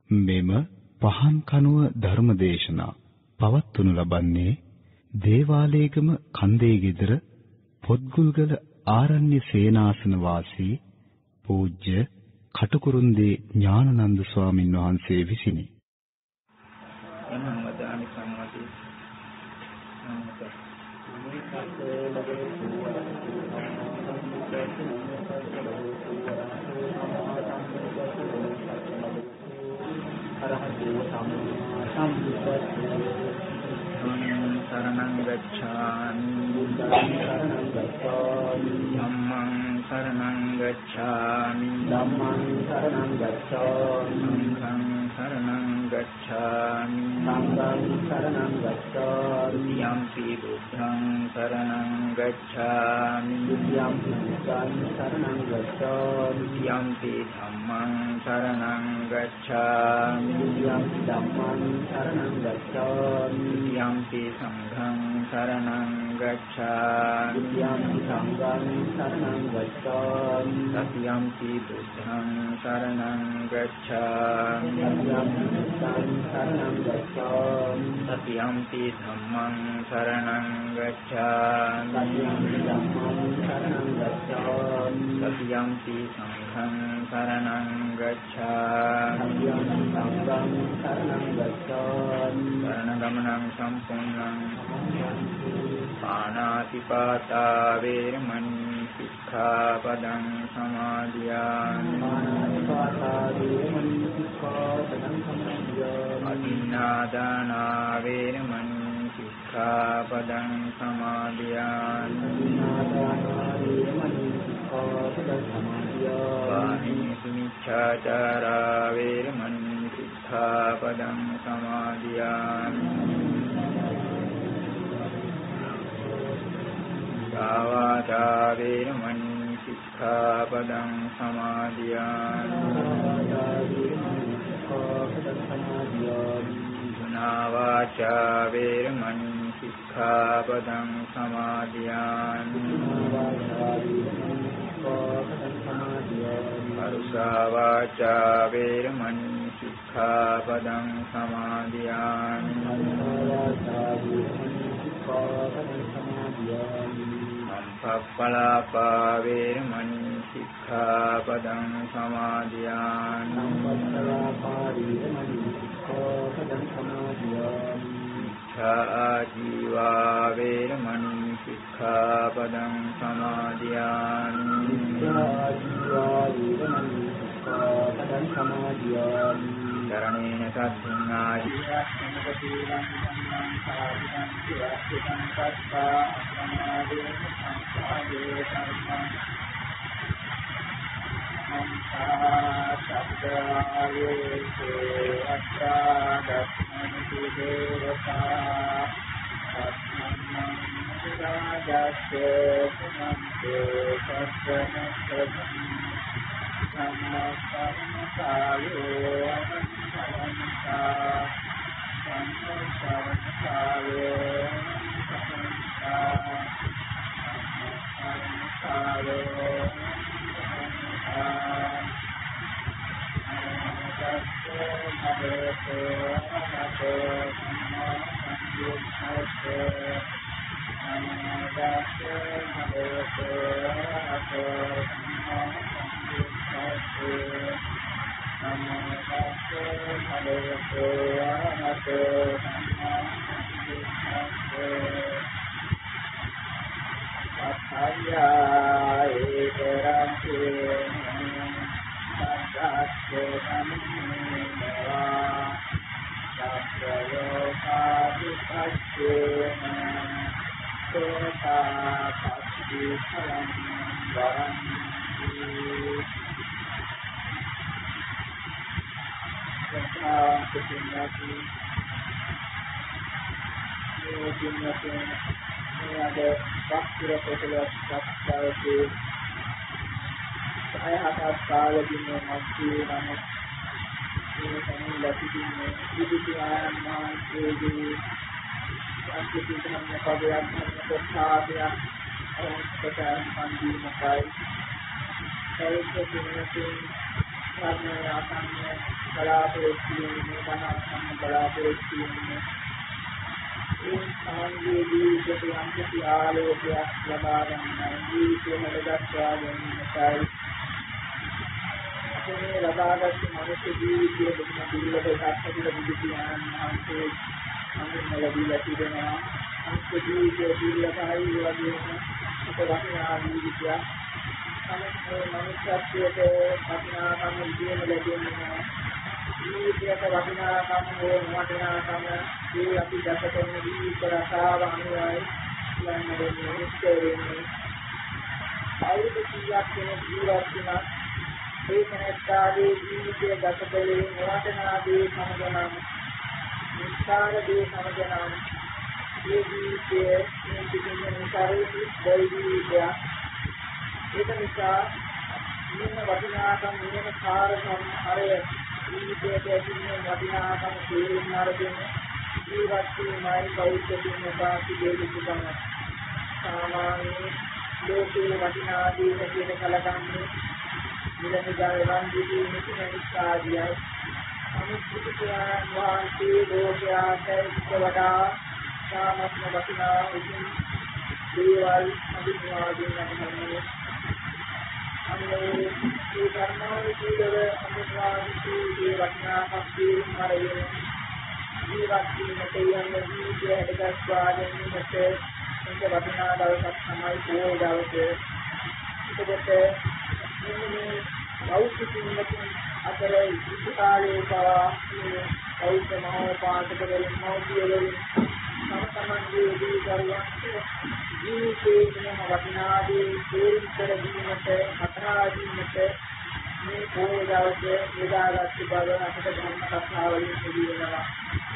මෙම පහන් කනුව ධර්මදේශනා පවත්වනු ලබන්නේ දේවාලේගම කන්දේ ගෙදර පොත්ගුල්ගල ආරණ්‍ය සේනාසන වාසී පූජ්‍ය කටුකුරුන්දී ඥානනන්ද ස්වාමින් වහන්සේ විසිනි. එමන්වදානි සම්මති සරණං ගච්ඡාමි ධම්මං සරණං ගච්ඡාමි සංඝං සරණං ගච්ඡාමි යම්පි බුද්ධං සරණං ගච්ඡාමි යම්පි ධම්මං සරණං ගච්ඡාමි යම්පි සංඝං සරණං ගච්ඡාමි සතියම්පි බුද්ධං සරණං ගච්ඡාමි සතියම්පි ධම්මං සරණං ගච්ඡාමි සතියම්පි සංඝං සරණං ගච්ඡාමි සරණ ගමනං සම්පූර්ණං පාණාතිපාතා වේරමණී සික්ඛාපදං සමාදියාමි අදින්නාදානා වේරමණී සික්ඛාපදං සමාදියාමි වාමීසු මිච්ඡාචාරා වේරමණී සික්ඛාපදං සමාදියාමි සාවාචා වේරමණී සික්ඛාපදං සමාදියාමි නාවාචා වේරමණී සික්ඛාපදං සමාදියාමි පරුසාවාචා වේරමණී සික්ඛාපදං සමාදියාමි සම්පප්පලාපා වේරමණී සික්ඛාපදං සමාදියාමි ආජීවා වේරමණී සික්ඛාපදං සමාදියාමි කරණේන සද්ධින් ආජීවස්සනපතිලං සාධිකං සිවස්සිකං පස්සා සමාදේන සංසාදේ සම්මං මන්තා සබ්දායේසේ අත්තාදස්මන්ති දේවතා අත්මන්නං රාජස්සේ සමන්තේ සස්සනස්සං සම්මස්සංකායෝ අනන්තංසා සම්මස්සංකායෝ ධර්මයේ ආසන්න බලාපොරොත්තු වෙන්නේ ධනසන්න බලාපොරොත්තු වෙන්නේ ඒ සමන්ගේ ජීවිතයේ අන්තිම ආලෝකයක් ලබා ගන්න ජීවිතේ හැදගත්වා ගැනීමයි මේ ලබාගත් මනුෂ්‍ය ජීවිතයේ දුන්න දුර්ලභ සත්‍යද බුදු පියාණන් වහන්සේ අනුන් ලැබිලා තිබෙනවා මනුෂ්‍ය ජීවිතයේ දුර්ලභයි වගේම උපවස්නා ජීවිතයක් තමයි මනුෂ්‍යත්වයේ වටිනාකම ඉගෙන ලැබෙනවා ජීවිතයක වටිනාකම හෝ නොවටිනාකම ඒ අපි දැකගෙන ජීවිත රසාව අනුවයි කියන්නේ ඉස්සෙන්නේ අවුරුදු 100ක් වෙන ජීවත් වෙන ඒ කෙනෙක්ගේ ජීවිතය ගත කළේ නොවටනාදී සමගනම් නිස්සාරදී සමගනම් ඒ ජීවිතයේ මේ පිටින් නිසාරේ දෙවිදියක් ඒක නිසා නියම වටිනාකම් නියම කාර්යම් අරය ජීවිතයේ තියෙන වටිනාකම් තේරුම් අරගෙන ජීවත් වීමයි බෞද්ධින් උපාසි දෙවිතුන් සාමාන්‍ය ලෝකේ වටිනාදී කියන කලකන්නේ නිරන්තරයෙන් වන්දිදී නිසිනිස්සාදියයි අනුසුතියන් වාන්ති ලෝකයාට වඩා සාමත්ම වටිනා උතුම් දේවල් අභිවාදීන් නැහැ අන්නේ මේ ධර්මානුකූලව අනුවාදිතී දේ වටිනාකම් තේරුම් අරගෙන ජීවත් වීමට යන ජීවිතය හැදගස්වා ගැනීමට මේක වටිනා දවසක් තමයි පොහොය දවසේ ඒකට මේ බෞද්ධිකින් අතර ඉතිකාලේ පවා මේ බෞද්ධ මහෝපාසකවලින් මෞර්යවලින් සමතමන්ගේ දීකරුවන්ට ජීවිතයේ වටිනාදී තේරුම් කර දීමට අත්හාදීමට මේ පොහොය දවසේ යොදාගත් බව අපට ධර්ම කතාවලින් පිළිවෙනවා.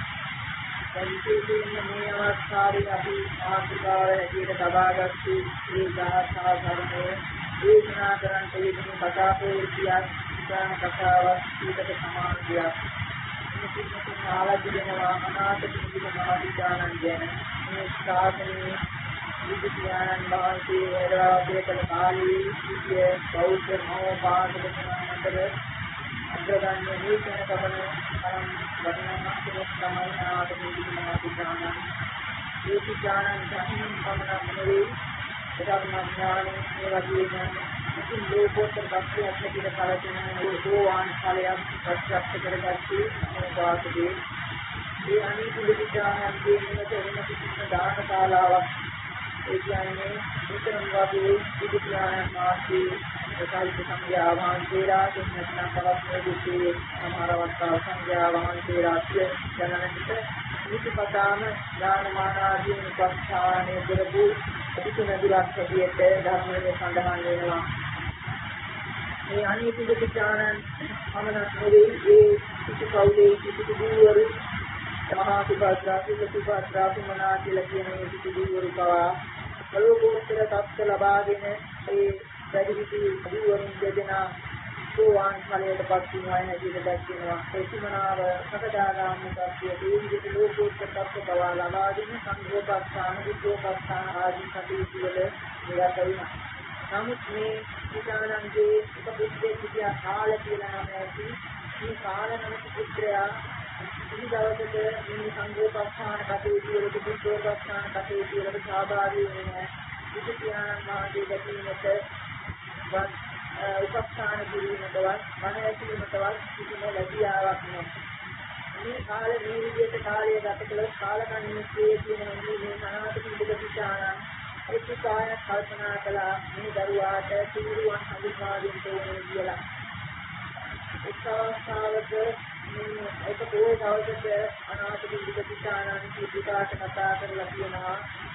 විශේෂයෙන්ම මේ අවස්ථාවේ අපි ආශිර්වාද හැටියට ලබාගත් මේ ගාථා ධර්මයේ දේශනා කරන්න තියෙන කතා පොතක් ඉතාම කතාවක් ඊටට සමාන දෙයක්. මේ කිසිම ආලෝකයනවා අනාථ පිළිබඳ මහාවිද්‍යානන් ගැන මේ ශාසනයේ බුදු පියාණන් වහන්සේ වැඩ කළ කාලේ සිටියේ බෞද්ධ මහෝපාසකයන් අතර අග්‍රගණ්‍ය මේ කියන කමන තරම් වටිනාකමක් තමයි අනාථ පිළිබඳ මහාවිද්‍යානන්. මේ පියාණන් ධර්මයෙන් පමණක් නෙවෙයි ධර්මඥානයේ මේ වගේම ඉතින් ලෝකෝත්තර ධර්මයක් හැටියට කලකිරීම සෝවාන් ඵලයක් ප්‍රත්‍යක්ෂ කරගත්තේ මේ වාසකේ මේ අනිත් විචාරයන්ගේ නිමත වෙන කිසිම දාන ශාලාවක් ඒ කියන්නේ විතරම වාගේ බුදු පියාණන් වහන්සේ ඒකයි සංඝයා වහන්සේලා දෙන්නත් තවත් මේ සමහර අවස්ථාව සංඝයා වහන්සේලා කියනකට නිතිපතාම ඥානමාන ආදී උපස්ථානයේ දරපු පිටුනදිලක් හැටියට ධර්මයේ සඳහන් වෙනවා. මේ අනිත් විචාරයන් අමනක් නෙවෙයි ඒ පිටුකවුලේ පිටුදුවරු මහා සුභාත්‍රා සුමනා කියලා කියන මේ පිටුදුවරු පවා ලෝකෝත්තර තත්ත්ව ලබාගෙන ඒ වැඩිහිටි දුවරුන් දෙදෙනා සෝවාන් ඵලයටපත් වෙනවා හැටියට දැක්වෙනවා. ඒ සුමනාව සකදාගාමී තත්ත්වයේ ඒ විදිහට ලෝකෝත්තර තත්ත්ව බව ලබාගෙන සංඝෝපස්ථාන විද්‍යෝපස්ථාන ආදී කටයුතු වල නිරත වෙනවා. නමුත් මේ විචාරණන්ගේ උපදෙස්යේ සිටියා කාල කියලා නම ඇති මේ කාල නමක පුත්‍රයා මේ දවසට මේ සංඝෝපස්ථාන කටයුතු වලට විද්‍යෝපස්ථාන කටයුතු වලට සහභාගී වෙන්නේ බුදු පියාණන් වහන්සේ දැකීමට උපස්ථාන කිරීමටවත් මන ඇසීමටවත් කිසිම ලැබියාවක් නැහැ. මේ කාලේ මේ විදිහට කාලය ගත කළොත් කාලකන්නියේ තියෙන මේ අනාථ පිළිබඳ විචාරණ ඒකකාය කල්පනා කළා මේ දරුවාට සිරුවන් හඳුන්වා දෙන්න ඕනේ කියලා. එක් අවස්ථාවක ඒක පොයේ දවසට අනාථ පිළිබඳ විචාරණ පිළිබඳ කතා කරලා කියනවා.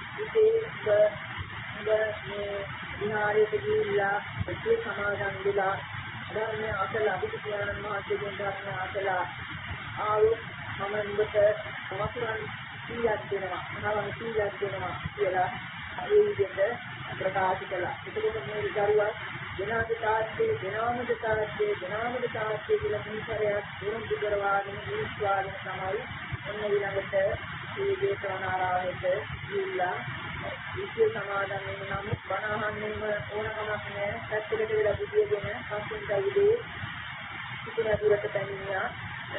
මේ විහාරයේ ගිහිල්ලා ඒ සමාදන් වෙලා ධර්මය අසලා බුදු පියාණන් වහන්සේගෙන් ධර්මය අසලා ආවොත් මමන්ට වතුරන් 100ක් දෙනවා මහවන 100ක් දෙනවා කියලා ඒ විදිහට ප්‍රකාශ කළා. ඒකෙත් මේ දරුවා දෙනාමද තාත්තේ කියලා මිනිසරයක් දුරුම් කරවාගෙන විශ්වාසයෙන් තමයි ඔන්න ඊළඟට මේ දේශනාරාමයට ගිහිල්ලා විශේෂ සමාදන් වෙන නම් බණ අහන්නේම ඕනකමක් නැහැ. පැත්තකට වෙලා බුදියගෙන පස්සෙන් ගියේ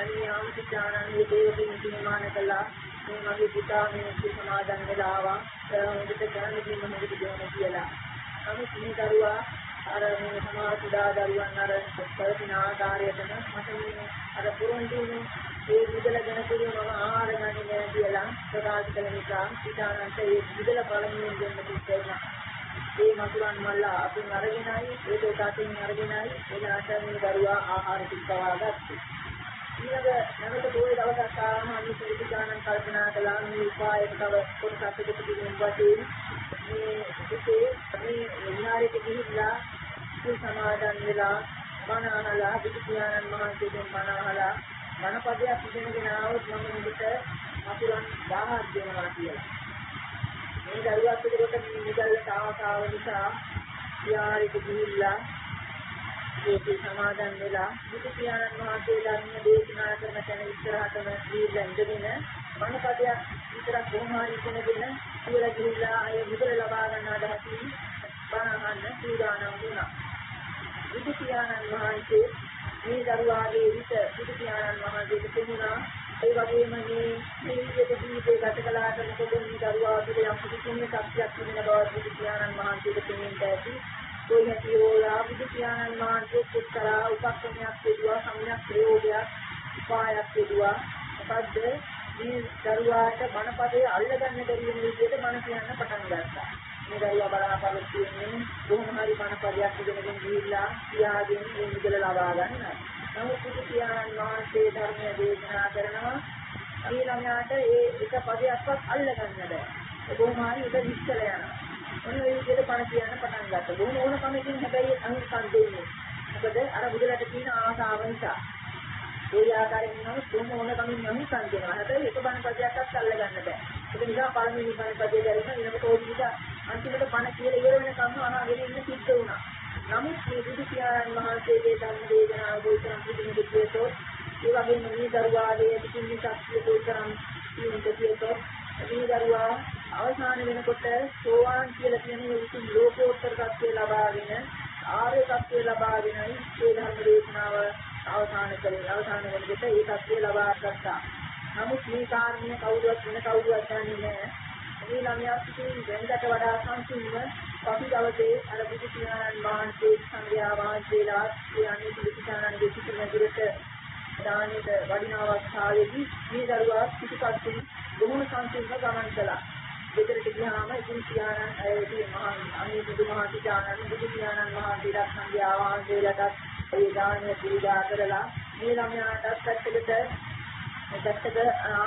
අනිත් ආමතිචානන්ගේ දේවින් නිර්මාණ කළා. මේ මගේ පුතා මේ සමාදන් වෙලා ආවා. හොඳට කරන්න දෙන්න හොඳට දෙන්න කියලා. නමුත් මේ දරුවා අර මේ සමාජ කුඩා දරුවන් අර පරිපූර්ණ ආකාරයටම මට මේ අර පුරුන්දුනේ ඒ විදල ගැනතුරු මම ආහාර ගන්නේ නැහැ කියලා ප්‍රකාශ කළ නිසා පිටානන්ට ඒ විදල බලමින් දෙන්න කිව්වා. ඒ මතුරන් මල්ලා අපින් අරගෙනයි ඒක උඩටින් අරගෙනයි එලාට මේ දරුවා ආහාර පිටවා ගත්තා. ඊළඟ නැවත පොයේ දවසක් ආවම අනිත් පිටානන් කල්පනා කළා මේ උපායට තව කොටසක් දෙකක් වශයෙන් මේ මේ විහාරයට ගිහිල්ලා සිල් සමාදන් වෙලා බණ අහලා බුදු පියාණන් වහන්සේගෙන් බණ අහලා බණපදයක් ඉගෙනගෙන ආවොත් මම මුදිට අතුරන් 1000ක් දෙනවා කියලා. මේ දරුවා පිටකොට නිදල්ලට ආසාව නිසා විහාරයට ගිහිල්ලා ඒ සිල් සමාදන් වෙලා බුදු පියාණන් වහන්සේ ධර්ම දේශනා කරන තැන ඉස්සරහටම දීලා ඉඳගෙන බණපදයක් විතරක් කොහොම හරි ඉගෙනගෙන ඉවර ගිහිල්ලා ඒ මුදල ලබා ගන්න අදහසින් බණ අහන්න සූදානම් වුණා. බුදු පියාණන් වහන්සේ මේ දරුවාගේ විත බුදු පියාණන් වහන්සේට කියුණා ඒ වගේම මේ ජීවිතේ ගත කළාට මොකද මේ දරුවා තුළ යම් කිසි ශක්තියක් තිබෙන බව බුදු පියාණන් වහන්සේට තේරෙන්න ඇති. કોઈ හැටියෝලා බුදු පියාණන් වහන්සේ පුත්‍රා උපක්‍රමයක් දෙදුවා සම්‍යක් ප්‍රයෝගයක් උපායක් දෙදුවා. මොකද්ද මේ දරුවාට බණපදයේ අල්ලගන්න බැරි වෙන විදිහට බණ කියන්න පටන් ගත්තා. මේ දරුවා බලාපොරොත්තු වෙන්නේ කොහොම හරි බණපදයක් ඉගෙනගෙන ගිහිල්ලා පියාගෙන් මේ මුදල ලබා ගන්නයි. නමුත් බුදු පියාණන් වහන්සේ ධර්මය දේශනා කරනවා මේ ළමයාට ඒ එක පදයක්වත් අල්ලගන්න බෑ. ඒ කොහොම හරි ඒක විශ්කල යනවා. ඔන්න ඒ විදිහට බණ කියන්න පටන් ගත්තා. බොහොම ඕන කමකින් හැබැයි අනුකම්ප දෙන්නේ. මොකද අර බුදුරට තියෙන ආසාව නිසා. ඒ ආකාරයෙන් නම් කොහොම ඕන කමින් අනුකම්ප දෙනවා. හැබැයි එක බණපදයක්වත් අල්ලගන්න බෑ. ඒක නිසා පළවෙනි බණපදයේ දැරින ඊළඟට ඕක අන්තිමට බණ කියලා ඉවර වෙනකම් අහගෙන ඉන්න සිද්ධ වුණා. නමුත් මේ බුදු පියාණන් වහන්සේගේ ධර්ම දේශනාව ගෝචරම් පිළිමිද කියතෝ ඒ වගේම මේ දරුවාගේ පිටින් ශක්තිය ගෝචරම් පිළිමිද කියතෝ මේ දරුවා අවසාන වෙනකොට සෝවාන් කියලා කියන උතුම් ලෝකෝත්තර ත්‍ත්වය ලබාගෙන ආර්ය ත්‍ත්වය ලබාගෙනයි මේ ධර්ම දේශනාව අවසාන වෙනකොට ඒ ත්‍ත්වය ලබා ගත්තා. නමුත් මේ කාරණේ කවුරුවත් දන්නේ නැහැ. මේ ළමයා පිටින් වෙනකට වඩා සංසුන්ව පසු දවසේ අර බුදු පියාණන් වහන්සේ සංඝයා වහන්සේලා කියන්නේ පිළිපිටානන් දෙසිත නැගිරට දානෙට වඩින අවස්ථාවේදී මේ දරුවා පිටපත්ින් බොහොම සංසුන්ව ගමන් කළා. දෙතරට ගියාම ඉතින් පියාණන් ඒ මහා අනේ බුදුමහා පියාණන් බුදු පියාණන් වහන්සේලා සංඝයා වහන්සේලාට ඒ දානය පිළිදා කරලා මේ ළමයාටත් පැත්තකට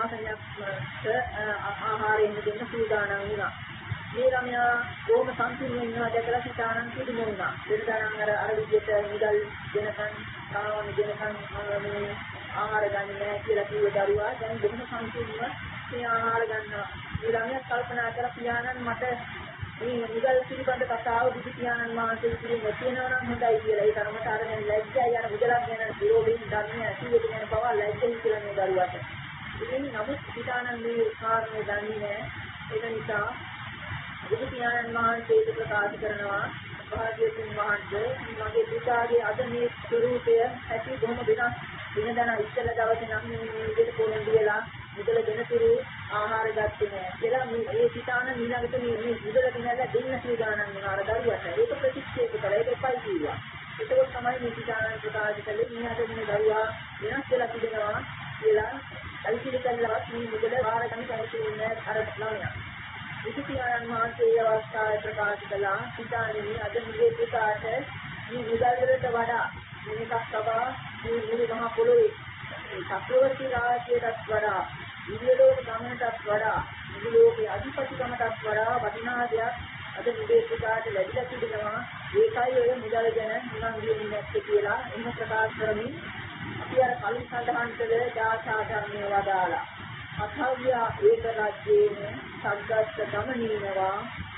ආසනයක් ආහාරයෙන් දෙන්න සූදානම් වුණා. මේ ළමයා බොහොම සම්පූර්ණ වෙනවා දැකලා සිතානන් පිළිම වුණා. දෙන්නතරන් අර විදියට මුදල් දෙනකන් කාවන දෙනකන් මේ ආහාර ගන්නේ නැහැ කියලා කිව්ව දරුවා දැන් බොහොම සම්පූර්ණව මේ ආහාර ගන්නවා. මේ ළමයා කල්පනා කර පියාණන් මට මේ මුදල් පිළිබඳ කතාව බුදු පියාණන් වහන්සේ ඉදිරියේ තියෙනවා නම් හොඳයි කියලා. ඒ තරමට අර දැන් ලැජ්ජයි යන මුදලක් ගැන විරෝධයෙන් ධර්මය ඇතුළේ යන බව ලැජ්ජයි කියලා මේ දරුවාට. ඉතින් නමුත් පියාණන් මේ කාරණේ දන්නේ නැහැ. ඒක නිසා බුදු පියාණන් වහන්සේ ප්‍රකාශ කරනවා භාග්‍යවතුන් වහන්සේ මගේ පුතාගේ අද මේ ස්වරූපය ඇති බොහොම වෙනදන ඉස්සෙල්ලා දවසේ නම් මේ විදිහට පොරොන්දු වෙලා මුදල දෙනතුරු ආහාර ගත්තේ නැහැ. කියලා මේ ඒ පිතාන ඊළඟට මේ මුදල දෙන්නලා දෙන්න සූදානම් වුණා අර දරුවට. ඒක ප්‍රතික්ෂේප කළා. ඒක එපයි කිව්වා. ඒකෝත් තමයි මේ පිතාන ප්‍රකාශ කළේ මෙයාට මේ දරුවා වෙනස් වෙලා තිබෙනවා කියලා අයිතිල කළා මේ මුදල ආහාර ගන්න කැමති වෙන්නේ අර ළමයා. බුදු පියාණන් වහන්සේ අවස්ථාවේ ප්‍රකාශ කළා පිතාණෙනි අද මේ පුතාට මේ මුදල් වලට වඩා මේකක් තබා මේ මුළු මහ පොළොවේ චක්‍රවර්ති රාජ්‍යයටත් වඩා ඉන්දියාවේ ගමනටත් වඩා මුළු ලෝකයේ අධිපතිකමටත් වඩා වටිනා දෙයක් අද මේ පුතාට ලැබිලා තිබෙනවා. ඒකයි ඔය මුදල් ගැන නිවන් දෙන්නේ නැත්තේ කියලා එහෙම ප්‍රකාශ කරමින් අපි අර කලින් සඳහන් කළ දාසාධර්මයේ වදාලා අථව්‍ය ඒක රාජ්‍යේන සංගස්ස ගමනීනවා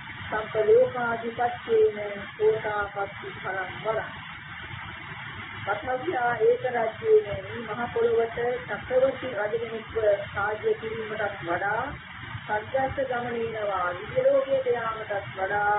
සම්පලෝකාධිපත්‍යේන කෝටාපත්ති ಫಲං වරං අථව්‍ය ඒක රාජ්‍යේන මහ පොළොවට චක්‍රවර්ති රජකෙනෙක්ව සාජ්‍ය කිරීමටත් වඩා සංගස්ස ගමනීනවා විලෝකයට යාමටත් වඩා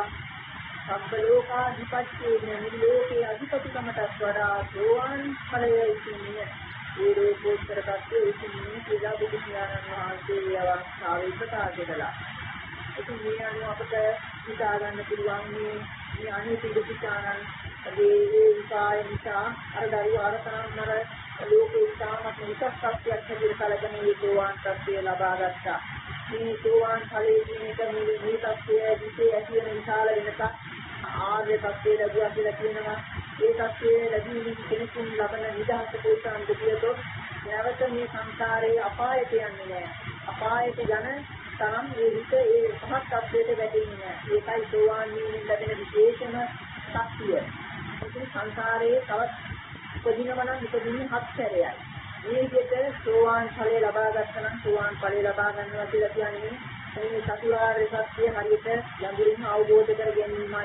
සම්පලෝකාධිපත්‍යේන විලෝකයේ අධිපතිකමටත් වඩා සෝවාන් ඵලයේ ඉන්නේ ඒ ලෝකෝත්තර tattve ඉතින් කියලා බුදු පියාණන් වහන්සේ අවස්ථාවේ ප්‍රකාශ කළා. ඉතින් මේ අනුව අපට හිතා ගන්න පුළුවන් මේ අනිත් බුදු පියාණන් ඒ විකාය නිසා අර දරුවා අර තරම්මර ලෝකේ ඉතාමත් උසස් තත්ත්වයක් හැටියට කලගෙන මේ සෝවාන් තත්ත්වය ලබා ගත්තා. මේ සෝවාන් ඵලයේ කියන එක මේ තත්ත්වයේ විශේෂ ඇති වෙන විශාල වෙනසක් ආර්ය තත්ත්වයේ ලැබුවා කියලා කියනවා. ඒ තත්ත්වයේ ලැබීමෙන් කෙනෙකුන් ලබන නිදහස කොයිතරම් දෙවියතොත් නැවත මේ සංසාරයේ අපායට යන්නේ නැහැ. අපායට යන තරම් මේ විට ඒ පහත් තත්ත්වයට වැටෙන්නේ නැහැ. ඒකයි සෝවාන් වීමෙන් ලැබෙන විශේෂම ශක්තිය. ඉතින් සංසාරයේ තවත් උපදිනවා නම් උපදින්නේ හත් සැරයයි. මේ විදිහට සෝවාන් ඵලය ලබා ගන්න නම් සෝවාන් ඵලය ලබා ගන්නවා කියලා කියන්නේ මේ චතුරාර්ය සත්‍ය හරියට යඳුරින් අවබෝධ කර ගැනීමයි.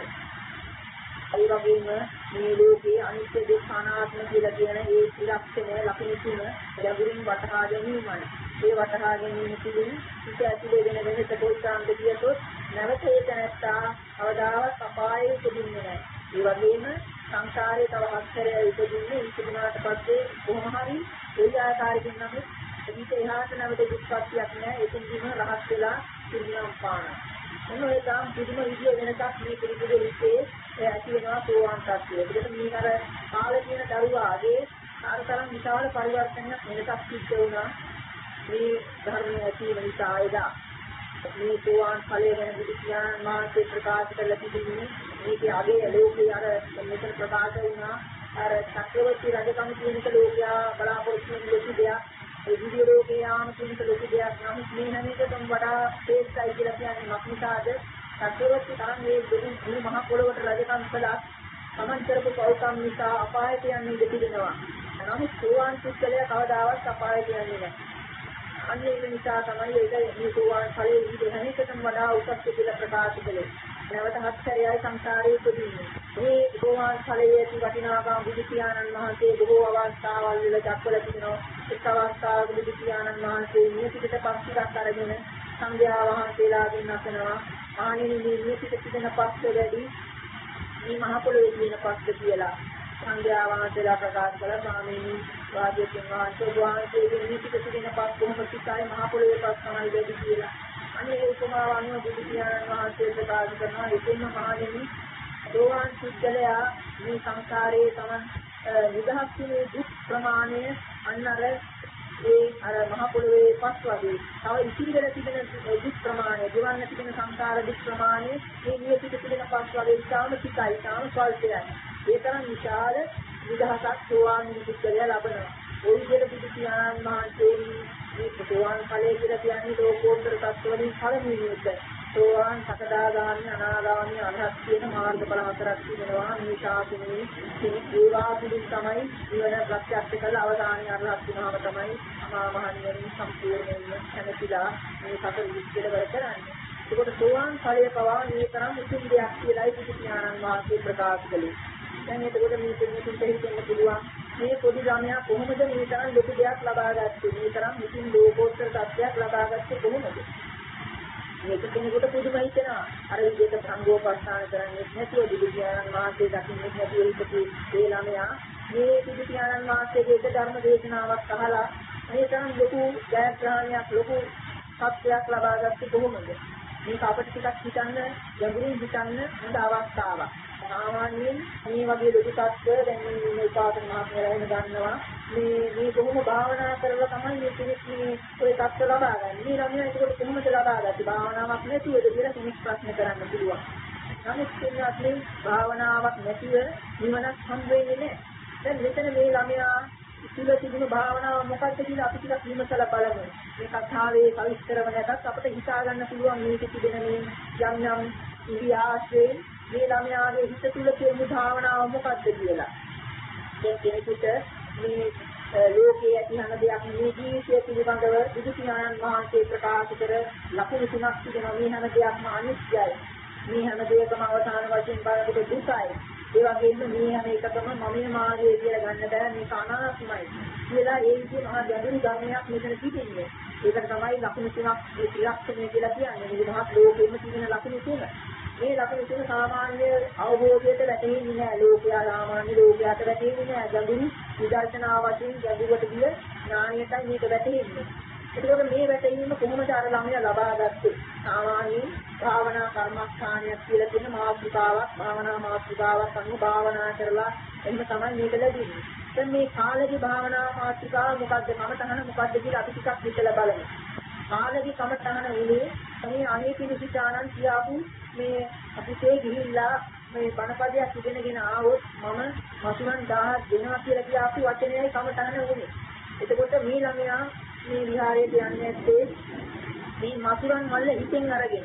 ඒ වගේම මේ ලෝකයේ අනිත්‍ය දුක්ඛ අනාත්ම කියලා කියන ඒ ත්‍රිලක්ෂණ ලක්ෂණ තුන යඳුරින් වටහා ගැනීමයි. ඒ වටහා ගැනීම තුළින් හිත ඇතුලේ වෙන වෙනස කොයිතරම්ද කියතොත් නැවත ඒක නැත්තා අවදාවත් අපායේ උපදින්නේ නැහැ. ඒ වගේම සංසාරයේ තව හතරේ උපදින්නේ ඉතිනාට පස්සේ කොහොම හරි ඒ ආකාරයෙන් නම් ඊට එහාට නැවත දුක්ඛත්වයක් නැහැ. ඒකෙන්දීම රහත් වෙලා පිරිනම් පාන. මොන ඒකම් පිරිම විදිය වෙනසක් මේ පිළිබඳ විශ්ේ ඇති වෙනවා සෝවාන් තත්ත්වය. ඒකට මේ අර කාලේ කියන දරුවාගේ ආකාරතරම් විශාල පරිවර්තනයක් වෙනසක් සිද්ධ වුණා. මේ ධර්මයේ ඇති වෙන නිසා එදා මේ සෝවාන් ඵලයේ වෙන බුදු පියාණන් වහන්සේ ප්‍රකාශ කළ තිබෙන්නේ මේකේ අගේ ලෝකේ අර මෙතන ප්‍රකාශ වුණා අර චක්‍රවර්ති රජකම කියන එක ලෝකයා බලාපොරොත්තු වෙන ලොකු දෙයක්. ඒ විදිය ලෝකේ යාම කියන එක ලොකු දෙයක්. නමුත් මේ හැම එකටම වඩා ශ්‍රේෂ්ඨයි කියලා කියන්නේ මොකක්ද? චක්‍රවර්ති තරම් මේ දුරු මහ පොළොවට රජකම් කළා. තමන් කරපු පෞකම් නිසා අපායට යන්නේ ඉඳ තිබෙනවා. නමුත් සෝවාන් පුද්ගලයා කවදාවත් අපායට යන්නේ නැහැ. අන්න ඒක නිසා තමයි ඒක මේ සෝවාන් ඵලයේ විදිහ හැම එකටම වඩා උසස් කියලා ප්‍රකාශ කළේ. නැවත හත් සැරයයි සංසාරයේ උපදින්නේ. මේ සෝවාන් ඵලයේ ඇති වටිනාකම බුදු පියාණන් වහන්සේ බොහෝ අවස්ථාවල් වල දක්වලා තිනවා. එක් අවස්ථාවක බුදු පියාණන් වහන්සේ මේ පිටට පස්තිරක් අරගෙන සංඝයා වහන්සේලාගෙන් අසනවා. ආනෙනි මේ පිටට තිබෙන පස්ස වැඩි මේ මහ පොළොවේ තියෙන පස්ස කියලා. සංඝයා වහන්සේලා ප්‍රකාශ කළා ස්වාමීනි වාග්යතුන් වහන්සේගේ මේ පිටට තිබෙන පස්ස කොහොම පිටයි මහ පොළොවේ පස්ස තමයි වැඩි කියලා. අනේ උපමාව අනුව බුදු පියාණන් වහන්සේ ප්‍රකාශ කරනවා එතෙන්ම මහණෙනි සෝවාන් පුද්ගලයා මේ සංසාරයේ තමන් නිදහස් වූ දුක් ප්‍රමාණය අන්නර අර මහ පොළොවේ පස් වගේ තව ඉතිරි වෙලා තිබෙන දුක් ප්‍රමාණය දිවන්න තිබෙන සංසාර දුක් ප්‍රමාණය මේ නියපිට තිබෙන පස් වගේ ඉතාම පිටයි ඉතාම ස්වල්පයි. ඒ තරම් විශාල නිදහසක් සෝවාන් පුද්ගලයා ලබනවා. ওই විදිහට බුදු පියාණන් වහන්සේ මේ සෝවාන් ඵලය කියලා කියන්නේ ලෝකෝත්තර තත්ත්වවලින් පළමුවෙනි එක. සෝවාන් සකදාගාමී අනාගාමී අරහත් කියන මාර්ගඵල හතරක් තිබෙනවා. මේ ශාසනයේ ඒවා පිළින් තමයි නිවන ප්‍රත්‍යක්ෂ කළ අවදානීය අරහත් වුණාම තමයි අමා මහ නිවන සම්පූර්ණයෙන්ම නැතිලා මේ සතර විස්තර කරන්නේ. ඒකට සෝවාන් ඵලය පවා මේ තරම් උතුම් දෙයක් කියලායි බුදු පියාණන් වහන්සේ ප්‍රකාශ කළේ. දැන් ඒකට මේ කෙනෙකුට හිතෙන්න පුළුවන් මේ පොඩි ළමයා කොහොමද මේ තරම් ලොකු දෙයක් ලබා ගත්තේ? මේ තරම් මුතුන් ලෝකෝත්තර සත්‍යයක් ලබා ගත්තේ කොහොමද? මේක කෙනෙකුට පුදුම හිතෙනවා. අර විදිහට සංඝෝපස්ථාන කරන්නේ නැතුව බුදු පියාණන් වහන්සේ දකින්නේ නැතුව හිටපු ඒ ළමයා මේ බුදු පියාණන් වහන්සේගේ එක ධර්ම දේශනාවක් අහලා මේ තරම් ලොකු ජයග්‍රහණයක් ලොකු සත්‍යයක් ලබා ගත්තේ කොහොමද? මේක අපිට ටිකක් හිතන්න ගැඹුරින් හිතන්න හොඳ අවස්ථාවක්. සාමාන්‍යයෙන් මේ වගේ ලොකු තත්ත්ව දැන් මේ උපාසක මහත්මයලා වෙන ගන්නවා මේ කොහොම භාවනා කරලා තමයි මේ කෙනෙක් මේ ඔය තත්ත්ව ලබා ගන්න. මේ ළමයා ඒක කොහොමද ලබා ගත්තේ? භාවනාවක් නැතිවද කියලා කෙනෙක් ප්‍රශ්න කරන්න පුළුවන්. නමුත් කියන්නේ භාවනාවක් නැතිව නිවනක් හම් වෙන්නේ නැහැ. දැන් මෙතන මේ ළමයා ඉතිල තිබුණු භාවනාව මොකක්ද කියලා අපි ටිකක් විමසලා බලමු. මේ කතාවේ සවිස්තරව නැතත් අපිට හිතා ගන්න පුළුවන් මේක තිබෙන මේ යම් යම් ඉතිහාසයෙන් මේ ළමයාගේ හිත තුළ තියෙන භාවනාව මොකක්ද කියලා. දැන් කෙනෙකුට මේ ලෝකයේ ඇති හැම දෙයක් මේ ජීවිතය පිළිබඳව බුදු පියාණන් වහන්සේ ප්‍රකාශ කර ලකුණු තුනක් තිබෙනවා. මේ හැම දෙයක්ම අනිත්‍යයි. මේ හැම දෙයකම අවසාන වශයෙන් බලනකොට දුකයි. ඒ වගේම මේ හැම එකකම මමයේ මාගේ කියලා ගන්න බෑ. මේක අනාත්මයි. කියලා ඒ විදිහේ මහා ගැඹුරු ධර්මයක් මෙතන තිබෙන්නේ. ඒකට තමයි ලකුණු තුනක් මේ ත්‍රිලක්ෂණය කියලා කියන්නේ. මේ මහත් ලෝකෙම තියෙන ලකුණු තුන. මේ ලකුණු තුන සාමාන්‍ය අවබෝධයට වැටෙන්නේ නැහැ. ලෝකයා සාමාන්‍ය ලෝකයට වැටෙන්නේ නැහැ. ගැඹුරු විදර්ශනා වශයෙන් ගැඹුරට ගිය ඥානයටයි මේක වැටෙන්නේ. ඒකෝර මේ වැටීම කොහොමද අර ළමයා ලබාගත්තේ? සාමාන්‍යයෙන් භාවනා කර්මස්ථානයක් කියලා කියන මාතෘකාවක්, භාවනා මාතෘකාවක් අනුව භාවනා කරලා එහෙම තමයි මේක ලැබෙන්නේ. දැන් මේ කාලේ භාවනා මාතෘකාව මොකද්ද? කමතහන මොකද්ද කියලා අපි ටිකක් හිතලා බලමු. කාලේ කමතහන උනේ මේ අනේකිනිසිතානන් කියාපු මේ අපිටේ ගිහිල්ලා මේ බණපදයක් ඉගෙනගෙන ආවොත් මම මසුරන් 1000ක් දෙනවා කියලා කියාපු වචනයයි කමතහන උනේ. එතකොට මේ ළමයා මේ විහාරයට යන්නේ නැත්තේ මේ මසුරන් මල්ල හිතෙන් අරගෙන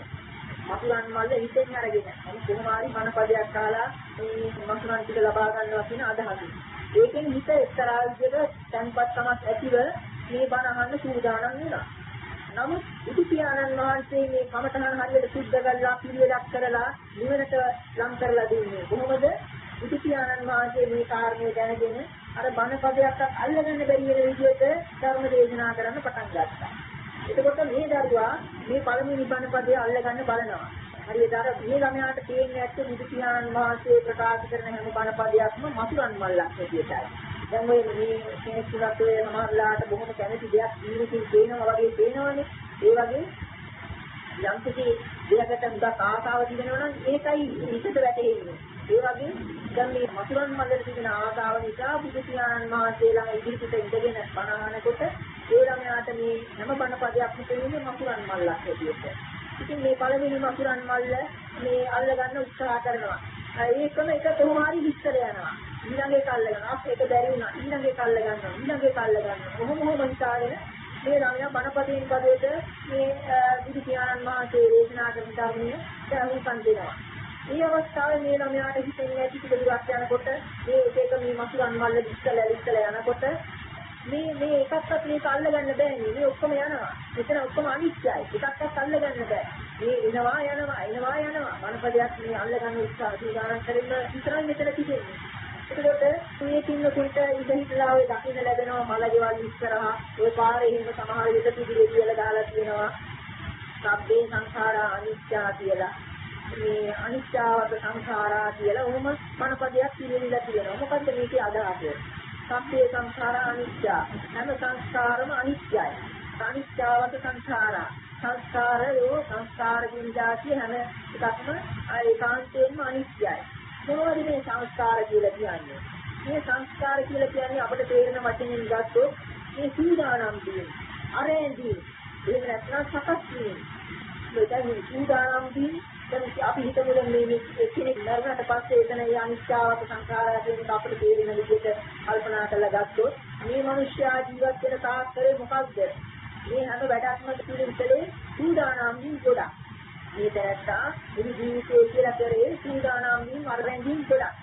මම කොහොම හරි මනපදයක් කාලා මේ මසුරන් ටික ලබා ගන්නවා කියන අදහසින්. ඒකෙන් හිත එක්තරා විදිහට තන්පත්කමක් ඇතිව මේ බණ අහන්න සූදානම් වෙනවා. නමුත් ඉති පියාණන් වහන්සේ මේ කමඨහන් හරියට සුද්ධ කරලා පිළිවෙලක් කරලා නිවනට ලං කරලා දෙන්නේ කොහොමද? ඉති පියාණන් වහන්සේ මේ කාරණේ දැනගෙන අර බණපදයක් අල්ලගන්න බැරි වෙන විදිහට ධර්ම දේශනා කරන්න පටන් ගත්තා. එතකොට මේ දරුවා මේ පළමුවෙනි බණපදය අල්ලගන්න බලනවා. හරියට අර මේ ළමයාට තේින්නේ නැත්තේ ඉති පියාණන් වහන්සේ ප්‍රකාශ කරන හැම බණපදයක්ම මසුරන් මල්ලක් විදියටයි. දැන් ඔය මේ කෙනෙක් තුනක් ඔය සමහරලාට බොහොම කැමති දෙයක් ජීවිතේ තේනවා වගේ තේනවනේ. ඒ වගේ යම් කිසි දෙයකට මුදක් ආසාව තිබෙනවා නම් ඒකයි හිතට වැටෙන්නේ. ඒ වගේ දැන් මේ මසුරන් මල්ලට තිබෙන ආසාව නිසා බුදු පියාණන් වහන්සේ ළඟ ඉදිරියට ඉඳගෙන බණ අහනකොට ඒ ළමයාට මේ හැම බණපදයක්ම තේින්නේ මසුරන් මල්ලක් විදියට. ඉතින් මේ පළවෙනි මසුරන් මල්ල මේ අල්ලගන්න උත්සාහ කරනවා. ඒකම එක කොහොම හරි විස්තර යනවා. ඊළඟ එක අල්ලගන්නවා. ඒක බැරි වුණා. ඊළඟ එක අල්ලගන්නවා. කොහොම හිතාගෙන මේ ළමයා බණපදයෙන් පදයට මේ බුදු පියාණන් වහන්සේ දේශනා කරන ධර්මයේ දැනුම්කම් දෙනවා. මේ අවස්ථාවේ මේ ළමයාට හිතෙන්නේ ඇති ටික දුරක් යනකොට මේ එක මේ මසුරන් මල්ල ඉස්සලා යනකොට මේ එකක්වත් මේක අල්ලගන්න බෑනේ. මේ ඔක්කොම යනවා. මෙතන ඔක්කොම අනිත්‍යයි. එකක්වත් අල්ලගන්න බෑ. මේ එනවා යනවා. මනපදයක් මේ අල්ලගන්න උත්සාහ සූදානම් කරගෙන විතරයි මෙතන තිබෙන්නේ. එතකොට මේ පින්නතුන්ට ඉඳහිලා ඔය දකින්න ලැබෙනවා මලකේවල් ඉස්සරහා ඔය පාරේ හිම සමහර විට පිළිලි කියලා දාලා තියෙනවා. සබ්බේ සංඛාරා අනිත්‍යා කියලා. මේ අනිත්‍යවත සංඛාරා කියලා ඔහොම මනපදයක් පිළිවිලා තියෙනවා. මොකද්ද මේකේ අදහස? සබ්බේ සංඛාරා අනිත්‍යා. හැම සංස්කාරම අනිත්‍යයි. අනිත්‍යවත සංඛාරා. සංස්කාර කියන જાතිය හැම එකක්ම ඒකාන්තයෙන්ම අනිත්‍යයි. මොනවද මේ සංස්කාර කියලා කියන්නේ? මේ සංස්කාර කියලා කියන්නේ අපිට තේරෙන වචනෙන් ගත්තොත් මේ සූදානම් වීම, අරේන්දී, එහෙම නැත්නම් සකස් වීම. මෙතන සූදානම් වීම දැන් අපි හිතමු දැන් මේ කෙනෙක් නරකට පස්සේ එතන ඒ අනිත්‍යවත සංඛාරය කියන එක අපිට තේරෙන විදිහට කල්පනා කරලා ගත්තොත් මේ මිනිස්යා ජීවත් වෙන තාක්කරේ මොකක්ද? මේ හැම වැඩක්ම පිළිවිසලේ සූදානම් වීම ගොඩක්. මේ දැක්කා මේ ජීවිතයේ කියලා කරේ සූදානම් වීම අරෙන්දින් ගොඩක්.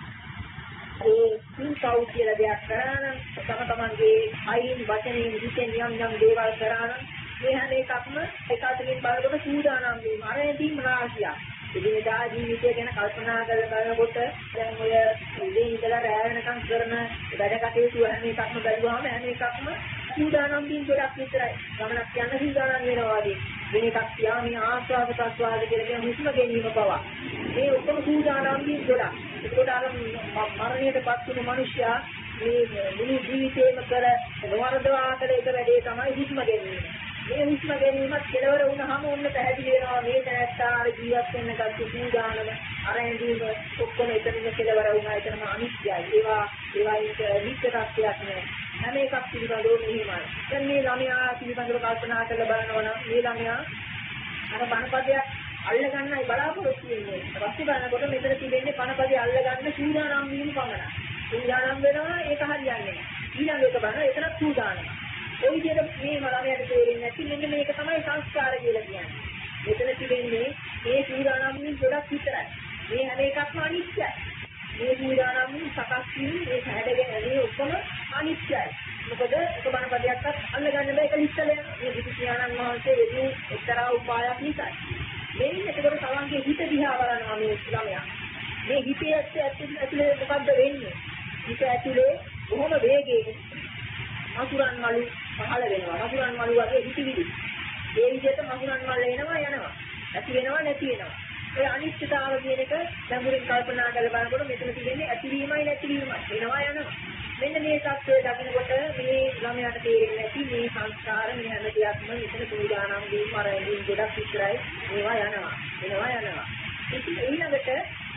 ඒ සින්කව් කියලා දෙයක් කරා නම් තමන්ගේ අයින් වචනෙන් හිතෙන් යම් දේවල් කරා නම් මේ හැම එකක්ම එකතකින් බලනකොට සූදානම් වීම අරෙන්දින් රාශියක්. ඉදිරියදා ජීවිතය ගැන කල්පනා කරලා බලනකොට දැන් ඔය ඉතින් ඉඳලා රැ වෙනකම් කරන වැඩ කටයුතු හැම එකක්ම බැලුවාම හැම එකක්ම සූදානම් වීම ගොඩක් විතරයි. ගමනක් යන සූදානම් වෙනවා වගේ. වෙන එකක් තියා මේ ආස්වාද ප්‍රස්වාද කියලා කියන හුස්ම ගැනීම පවා. මේ ඔක්කොම සූදානම් වීම ගොඩක්. ඒකට අර මරණයටපත් වුණු මිනිසයා මේ මුළු ජීවිතේම කර නොවරදවා කළ එක වැඩේ තමයි හුස්ම ගැනීම. මේ හුස්ම ගැනීමත් කෙලවර වුණාම ඔන්න පැහැදිලි වෙනවා මේ තැනට ජීවත් වෙන්න ගත්ත සූදානම අරැඳීම ඔක්කොම එතනින් කෙලවර වුණා. එතනම අනිත්‍යයි. ඒවායික නිත්‍ය තත්ත්වයක් නෑ. හැම එකක් පිළිබඳව මෙහිමයි. දැන් මේ ළමයා පිළිබඳව කල්පනා කරලා බලනවා නම් මේ ළමයා අර බණපදයක් අල්ලගන්නයි බලාපොරොත්තු වෙන්නේ. ඊපස්සේ බලනකොට මෙතන තිබෙන්නේ බණපදේ අල්ලගන්න සූදානම් වීම පමණයි. සූදානම් වෙනවා ඒක හරියන්නේ නෑ. ඊළඟ එක බලන එතන සූදානම්. ඒ විදිහට මේ ළමයාට තේරෙන්නේ නැති මෙන්න මේක තමයි සංස්කාර කියලා කියන්නේ. මෙතන තිබෙන්නේ මේ සූදානම් වීම ගොඩක් විතරයි. මේ හැම එකක්ම අනිත්‍යයි. මේ සූදානම් වීම සකස් වීම මේ හැඩගෙන මේ ඔක්කොම අනිත්‍යයි. මොකද එක බණපදයක්වත් අල්ලගන්න බෑ ඒක ඉස්සල යන. මේ බුදු පියාණන් වහන්සේ යෙදූ එක්තරා උපායක් නිසා. මේන් එතකොට තමන්ගේ හිත දිහා බලනවා මේ ළමයා. මේ හිතේ ඇතුලේ මොකද්ද වෙන්නේ? හිත ඇතුලේ බොහොම වේගයෙන් මසුරන් මලු පහළ වෙනවා. මසුරන් මලු වගේ හිතවිලි. ඒ විදිහට මසුරන් මල් එනවා යනවා. ඇති වෙනවා නැති වෙනවා. ඒ අනිත්‍යතාව කියන එක ගැඹුරින් කල්පනා කරලා බලනකොට මෙතන තියෙන්නේ ඇතිවීමයි නැතිවීමයි වෙනවා යනවා. මෙන්න මේ தත්ත්වය දකිනකොට මේ ළමයාට තේරෙන්නේ නැති මේ සංස්කාර මේ හැම දෙයක්ම මෙතන පූජානම් දීම අරගෙන ගොඩක් විතරයි ඒවා යනවා. ඉතින් ඊළඟට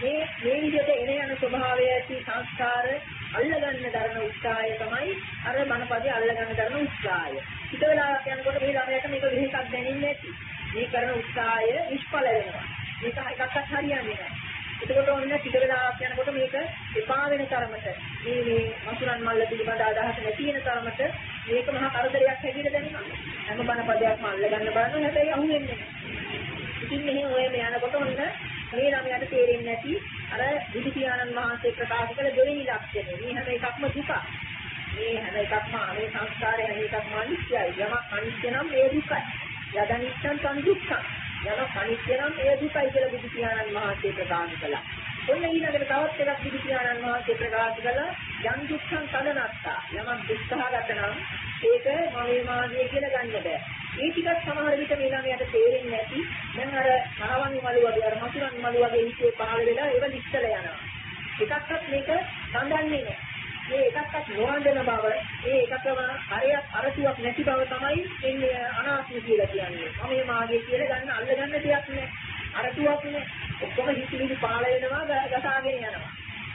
මේ විදිහට එන යන ස්වභාවය ඇති සංස්කාර අල්ලගන්න දරන උත්සාහය තමයි අර මනපදේ අල්ලගන්න දරන උත්සාහය. ඊට වෙලාවක් යනකොට මේ ළමයාට මේක විහිසක් දැනෙන්නේ නැති. මේ කරන උත්සාහය නිෂ්ඵල වෙනවා. මේක එකක්වත් හරියන්නේ නැහැ. එතකොට ඔන්න ටික වෙලාවක් යනකොට මේක එපා වෙන තරමට මේ මසුරන් මල්ල පිළිබඳ අදහස නැති වෙන තරමට මේක මහා කරදරයක් හැටියට දැනෙනවා. හැම බණ පදයක්ම අල්ලගන්න බලනවා හැබැයි අහුවෙන්නේ නැහැ. ඉතින් මෙහෙම ඔය යනකොට ඔන්න මේ ළමයාට තේරෙන්නේ නැති අර බුදු පියාණන් වහන්සේ ප්‍රකාශ කළ දෙවෙනි ලක්ෂණය. මේ හැම එකක්ම දුක. මේ හැම එකක්ම මේ සංස්කාරය හැම එකක්ම අනිත්‍යයි. යමක් අනිත්‍ය නම් ඒ දුකයි. යදනිච්ඡන් සංදුක්ඛං. යමක් අනිත්‍ය නම් ඒ දුකයි කියලා බුදු පියාණන් වහන්සේ ප්‍රකාශ කළා. ඔන්න ඊළඟට තවත් එකක් බුදු පියාණන් වහන්සේ ප්‍රකාශ කළා යම් දුක්ඛං සදනත්තා. යමක් දුක්ඛහගත නම් ඒක මගේ මාගේ කියලා ගන්න බෑ. ඒ ටිකක් සමහර විට මේ ළමයාට තේරෙන්නේ නැති. දැන් අර කරවන් මලු වගේ අර මසුරන් මලු වගේ හිතේ පහළ වෙලා ඒව නිස්සල යනවා. එකක්වත් මේක සඳන්නේ නැහැ. මේ එකක්වත් නොවන්දන බව, මේ එකකම හරයක් අරතුවක් නැති බව තමයි එන්නේ අනාත්ම කියලා කියන්නේ. මම මාගේ කියලා ගන්න අල්ලගන්න දෙයක් නැහැ. අරතුවක් නැහැ. ඔක්කොම හිතිවිලි පාළ වෙනවා, ගසාගෙන යනවා.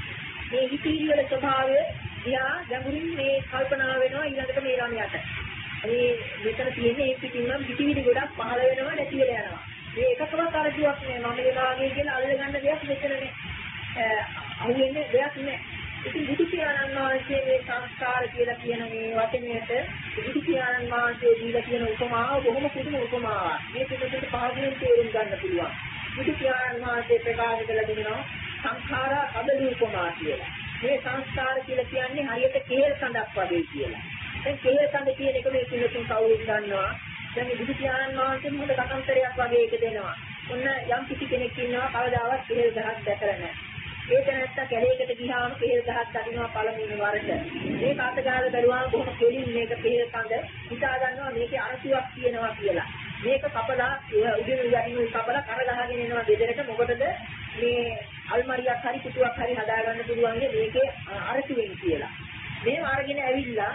මේ හිතිවිලි වල ස්වභාවය දිහා ගැඹුරින් මේ කල්පනා වෙනවා ඊළඟට මේ ළමයාට. මේ මෙතන තියෙන ඒ පිටින්නම් හිතිවිලි ගොඩක් පහළ වෙනවා නැති වෙලා යනවා. මේ එකකවත් අරතුවක් නැහැ. මම මාගේ කියලා අල්ලගන්න දෙයක් මෙතන නැහැ. අහුවෙන්නේ දෙයක් නැහැ. ඉතින් බුදු පියාණන් වහන්සේ මේ සංස්කාර කියලා කියන මේ වචනයට බුදු පියාණන් වහන්සේ දීලා කියන උපමාව බොහොම පුදුම උපමාවක්. මේ පිටුපිට පහදින් තේරුම් ගන්න පුළුවන්. බුදු පියාණන් වහන්සේ ප්‍රකාශ කළ දෙනවා සංඛාරා කබලි උපමා කියලා. මේ සංස්කාර කියලා කියන්නේ හරියට කේල් කඳක් වගේ කියලා. දැන් කේල් කඳ කියන එක මේ පිළිතුරු කවුරුත් දන්නවා. දැන් බුදු පියාණන් වහන්සේ මොකද කතාන්තරයක් වගේ එක දෙනවා. ඔන්න යම් කිසි කෙනෙක් ඉන්නවා කවදාවත් කේල් ගහක් දැකලා නැහැ. ඒ තැනත්තා කැලේකට ගියාම පෙහෙල් ගහක් දකින්නවා පළමුවෙනි වරට. මේක අත ගාලා බැලුවාම බොහොම කෙලින් මේක පෙහෙල් කඳ හිතා ගන්නවා මේකේ අරසුවක් තියෙනවා කියලා. මේක කපලා උඩින් යටින් කපලා කර ගහගෙන එනවා ගෙදරට. මොකටද මේ අල්මාරියක් හරි කුටුවක් හරි හදාගන්න පුළුවන් මේකේ අරසුවෙන් කියලා. මේව අරගෙන ඇවිල්ලා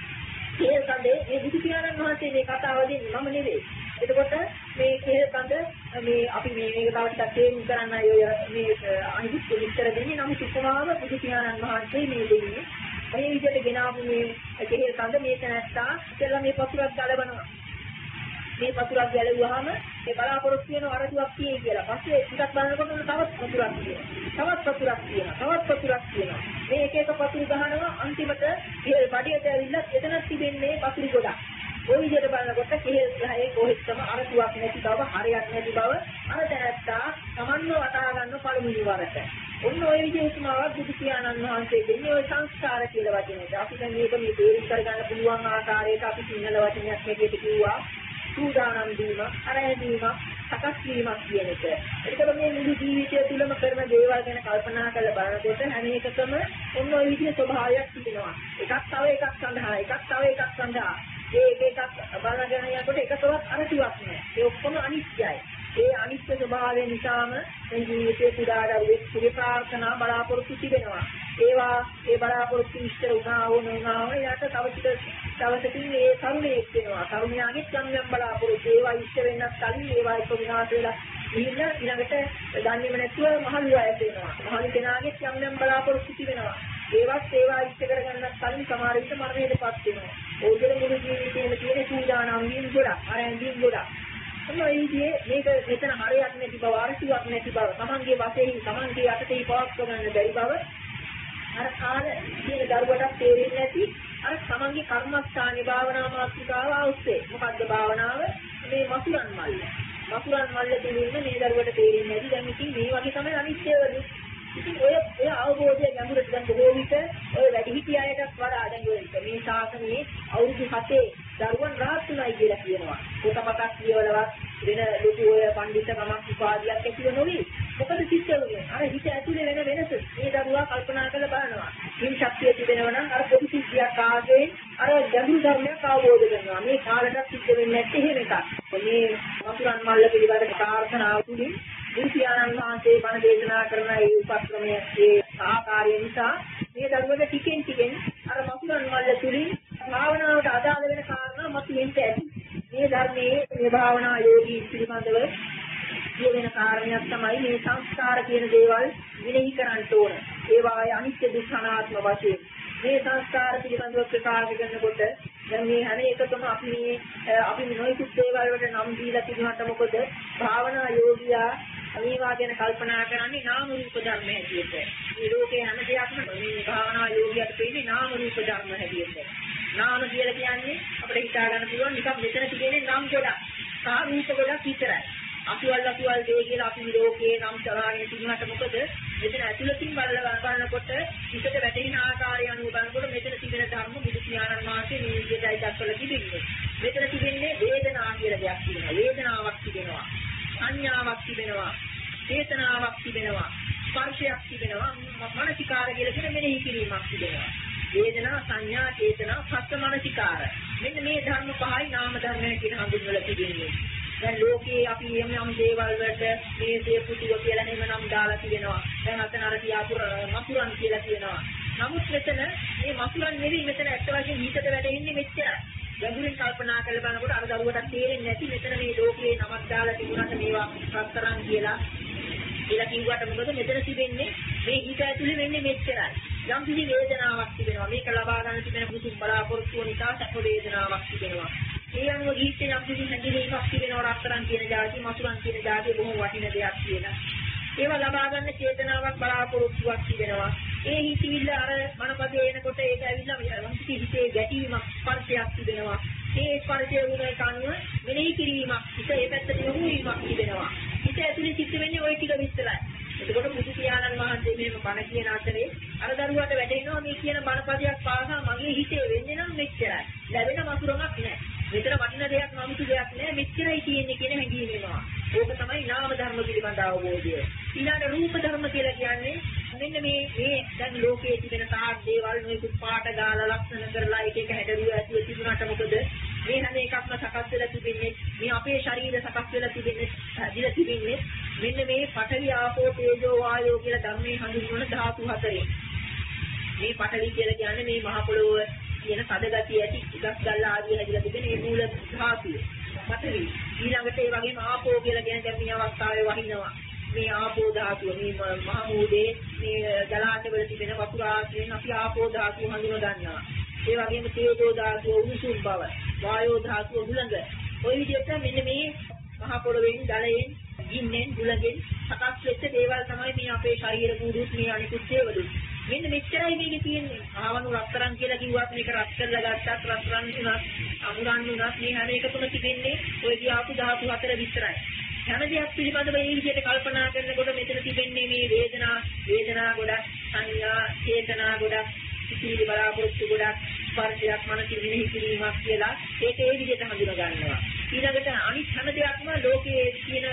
පෙහෙල් කඳේ මේ බුදු පියාණන් වහන්සේ මේ කතාව දෙන්නේ මම නෙවෙයි. එතකොට මේ කේල් කඳ මේ අපි මේක තව ටිකක් තේරුම් කරන්න මේ අනිත් විස්තර දෙන්නේ නම් උපමාව බුදු පියාණන් වහන්සේ මේ දෙන්නේ. මේ විදිහට ගෙනාවු මේ කේල් කඳ මේ තැනත්තා ඉතලා මේ පතුරක් ගලවනවා. මේ පතුරක් ගැලුවාම ඒ බලාපොරොත්තු වෙන අරතුවක් තියෙයි කියලා. පස්සේ ටිකක් බලනකොට තවත් පතුරක් තියෙනවා. තවත් පතුරක් තියෙනවා. මේ එක එක පතුරු ගහනවා අන්තිමට කේල් බඩේට ඇවිල්ලා එතනක් තිබෙන්නේ පතුරු ගොඩක්. ඔය විදිහට බලනකොට කේල් ගහේ කොහෙත්ම අරතුවක් නැති බව, හරයක් නැති බව අර දැනත්තා තමන්ව වටහා ගන්න පළමුවෙනි වරට. ඔන්න ඔය විදිහේ උතුමාවක් බුදු පියාණන් වහන්සේ දෙන්නේ ඔය සංස්කාර කියලා වචනේට. අපි දැන් මේක මේ තේරුම් කරගන්න පුළුවන් ආකාරයට අපි සිංහල වචනයක් හැටියට කිව්වා සූදානම් වීම, අරැඳීම, සකස් වීමක් කියන එක. ඒකද මේ මුළු ජීවිතය තුළම කරන දේවල් ගැන කල්පනා කරලා බලනකොට හැම එකකම ඔන්න ඔය විදිහේ ස්වභාවයක් තිබෙනවා. එකක් තව එකක් සඳහා, එකක් තව එකක් සඳහා. ඒ එක එකක් බලගෙන යනකොට එකකවත් අරතුවක් නැහැ. ඒ ඔක්කොම අනිත්‍යයි. ඒ අනිත්‍ය ස්වභාවය නිසාම මේ ජීවිතයේ පුදාඩුවේ ප්‍රාර්ථනා බලාපොරොත්තු තිබෙනවා. ඒවා ඒ බලාපොරොත්තු ඉෂ්ට වුණා වුණා යාට තව ටික දවසකින් මේ කරුණේක් වෙනවා. කරුණාගේ යම් බලාපොරොත්තු ඒවා ඉෂ්ට වෙන්නත් කලින් ඒවා එක විනාශ වෙලා ඊළඟට දන්නේම නැතුව මහලු අය වෙනවා. මහලු කෙනාගේ යම් බලාපොරොත්තු තිබෙනවා. ඒවා ඉෂ්ට කරගන්නත් කලින් සමහර විට මරණයටපත් වෙනවා. ඕකේ මුළු ජීවිතේම තියෙන සූදානම් වීම ගොඩක්, අරැඳීම් ගොඩක්. මේ විදිහේ මේක මෙතන හරයක් නැති බව, අරසුවක් නැති බව, තමන්ගේ වශයෙන් තමන්ගේ යටතේ පවත්ව ගන්න බැරි බව අර කාල කියන දරුවටත් තේරෙන්නේ නැති අර තමන්ගේ කර්මස්ථානේ භාවනා මාත්‍රිකාව අවශ්‍යයි. මොකද්ද භාවනාව? මේ මසුරන් මල්ල. මසුරන් මල්ල දෙන්නේ මේ දරුවට තේරෙන්නේ නැති. දැන් ඉතින් මේ වගේ තමයි අනිත්‍යවලු. ඉතින් ඔය අවබෝධය ගැඹුරට දැන් බොහෝ විට ඔය වැඩිහිටි අයටත් වඩා දැන් ඔය මේ ශාසනයේ අවුරුදු 7 දරුවන් රාහත්ුණයි කියලා කියනවා. පොතපතක් කියවලවත් වෙන ලොකු ඔය පඬිතුකමක් උපාධියක් ඇතිව නොවේ. මොකද සිද්ධ වෙන්නේ? අර හිත ඇතුලේ වෙන වෙනස. මේ දරුවා කල්පනා කරලා බලනවා. මේ ශක්තිය තිබෙනවා නම් අර පොඩි සිද්ධියක් ආගෙන අර ගැඹුරු ධර්මයක් අවබෝධ කරනවා. මේ කාලෙට සිද්ධ වෙන්නේ නැති එහෙම එකක්. මේ වතුරන් මල්ල පිළිබඳ ප්‍රාර්ථනාව තුළින් බුදුපියාණන් වහන්සේ බණ දේශනා කරන ඒ උපක්‍රමයේ ඒ ආකාරය නිසා මේ ධර්මයේ ටිකෙන් අර මසුරන් මල්ල තුලින් භාවනාවට අදාළ වෙන කාරණා මතුවෙන්න ඇති. මේ ධර්මයේ මේ භාවනා යෝගී පිළිබඳව කියන කාරණයක් තමයි මේ සංස්කාර කියන දේවල් විනෙහි කරන්න ඕන. ඒවායේ අනිත්‍ය දුක්ඛ අනාත්ම වශයෙන් මේ සංස්කාර පිළිබඳව ප්‍රකාශ කරනකොට දැන් මේ හැම එකකම අපි නොයෙකුත් දේවල් වලට නම් දීලා තිබුණාට මොකද භාවනා යෝගියා මේවා ගැන කල්පනා කරන්නේ නාම රූප ධර්ම හැටියට. මේ ලෝකේ හැම දෙයක්ම මේ භාවනා යෝගියට පේන්නේ නාම රූප ධර්ම හැටියට. නාම කියලා කියන්නේ අපිට හිතා ගන්න පුළුවන් නිකන් මෙතන තියෙන්නේ නම් ගොඩක්. සාහ රූප ගොඩක් විතරයි. අසුවල් දේ කියලා අපි ලෝකේ නම් සලාගෙන තිබුණාට මොකද මෙතන ඇතුළතින් බලනකොට හිතට වැටෙන ආකාරය අනුව බලනකොට මෙතන තිබෙන ධර්ම බුදු පියාණන් වහන්සේ මේ විදිහටයි දක්වලා තිබෙන්නේ. මෙතන තිබෙන්නේ වේදනා කියලා දෙයක් තිබෙනවා. වේදනාවක් තිබෙනවා. සංඥාවක් තිබෙනවා. චේතනාවක් තිබෙනවා. ස්පර්ශයක් තිබෙනවා. මානසිකාර කියලා කියන මෙනෙහි කිරීමක් තිබෙනවා. වේදනා සංඥා චේතනා සත්‍ය මානසිකාර. මෙන්න මේ ධර්ම පහයි නාම ධර්ම කියන හඳුන්වලා තිබෙන්නේ. දැන් ලෝකේ අපි යම් දේවල් වලට මේසේ පුතුව කියලා නෙම නම් දාලා තිබෙනවා. දැන් අතන අර කියාපු මසුරන් කියලා කියනවා. නමුත් මෙතන මේ මසුරන් නෙවෙයි මෙතන ඇත්ත වශයෙන්ම හිතට වැටෙන්නේ මෙච්චරයි. ගැඹුරින් කල්පනා කරලා බලනකොට අර දරුවට තේරෙන්නේ නැති මෙතන මේ ලෝකේ නමක් දාලා තිබුණාට මේවා රත්තරන් කියලා කිව්වට මොකද මෙතන තිබෙන්නේ මේ හිත ඇතුලේ වෙන්නේ මෙච්චරයි. යම් කිසි වේදනාවක් තිබෙනවා. මේක ලබා ගන්න තිබෙන පුදුම බලාපොරොත්තු නිසා සැප වේදනාවක් තිබෙනවා. ඒ අනුව ගීතේ යම් කිසි හැඟීමක් තිබෙනවා රත්තරන් කියන જાති මසුරන් කියන જાති බොහොම වටින දෙයක් කියලා. ඒවා ලබා ගන්න චේතනාවක් බලාපොරොත්තුවක් තිබෙනවා. ඒ හිතවිල්ල අර මනපදේ එනකොට ඒක ඇවිල්ලා යම් කිසි හිතේ ගැටීමක් ස්පර්ශයක් තිබෙනවා. ඒ ස්පර්ශය වුණේ කනුව මෙනෙහි කිරීමක් හිත ඒ පැත්තට යොමු වීමක් තිබෙනවා. හිත ඇතුලේ සිද්ධ වෙන්නේ ওই ටික විස්තරයි. එතකොට බුදු පියාණන් වහන්සේ මේව බණ කියන අතරේ අර දරුවාට වැටෙනවා මේ කියන බණපදයක් පාසා මගේ හිතේ වෙන්නේ නම් මෙච්චරයි. ලැබෙන මසුරමක් නැහැ. මෙතන වටින දෙයක් නමුතු දෙයක් නැහැ. මෙච්චරයි තියෙන්නේ කියන හැඟීම එනවා. ඒක තමයි නාම ධර්ම පිළිබඳ අවබෝධය. ඊළඟ රූප ධර්ම කියලා කියන්නේ මෙන්න මේ දැන් ලෝකයේ තිබෙන තාක් දේවල් මේකුත් පාට ගාලා ලක්ෂණ කරලා එක එක හැඩරුව ඇතුළේ තිබුණාට මොකද මේ හැම එකක්ම සකස් වෙලා තිබෙන්නේ මේ අපේ ශරීර සකස් වෙලා තිබෙන්නේ ඇදිලා තිබෙන්නේ මෙන්න මේ පඨවි ආපෝ තේජෝ වායෝ කියලා ධර්මයේ හඳුන්වන ධාතු හතරේ. මේ පඨවි කියලා කියන්නේ මේ මහ පොළොව කියන සදගතිය ඇති ඉගස් ගල් ආදී හැදිලා තිබෙන මේ මූල ධාතුව. පඨවි. ඊළඟට ඒ වගේම ආපෝ කියලා කියන දැන් මේ අවස්ථාවේ වහිනවා. මේ ආපෝ ධාතුව මේ මහ මූදේ මේ ජලාශවල තිබෙන වතුර ආශ්‍රයෙන් අපි ආපෝ ධාතුව හඳුනා ගන්නවා. ඒ වගේම තේජෝ ධාතුව උණුසුම් බව, වායෝ ධාතුව හුළඟ. ওই විදිහට මෙන්න මේ මහ පොළොවෙන් ජලයෙන් ගින්නෙන් හුළඟෙන් සකස් වෙච්ච දේවල් තමයි මේ අපේ ශරීර කූඩුත් මේ අනිකුත් දේවලුත්. මෙන්න මෙච්චරයි මේකේ තියෙන්නේ. ආවණු රත්තරන් කියලා කිව්වත් මේක රත් කරලා ගත්තත් රත්තරන් උනත් අමුරන් උනත් මේ හැම එකකම තිබෙන්නේ ওই කියාපු ධාතු හතර විතරයි. හැම දෙයක් පිළිබඳව මේ විදිහට කල්පනා කරනකොට මෙතන තිබෙන්නේ මේ වේදනා ගොඩක්, සංඥා, චේතනා ගොඩක්, සිතිවිලි බලාපොරොත්තු ගොඩක්, ස්පර්ශයක් මනසින් මෙහි කිරීමක් කියලා ඒක ඒ විදිහට හඳුනා ගන්නවා. ඊළඟට අනිත් හැම දෙයක්ම ලෝකයේ තියෙන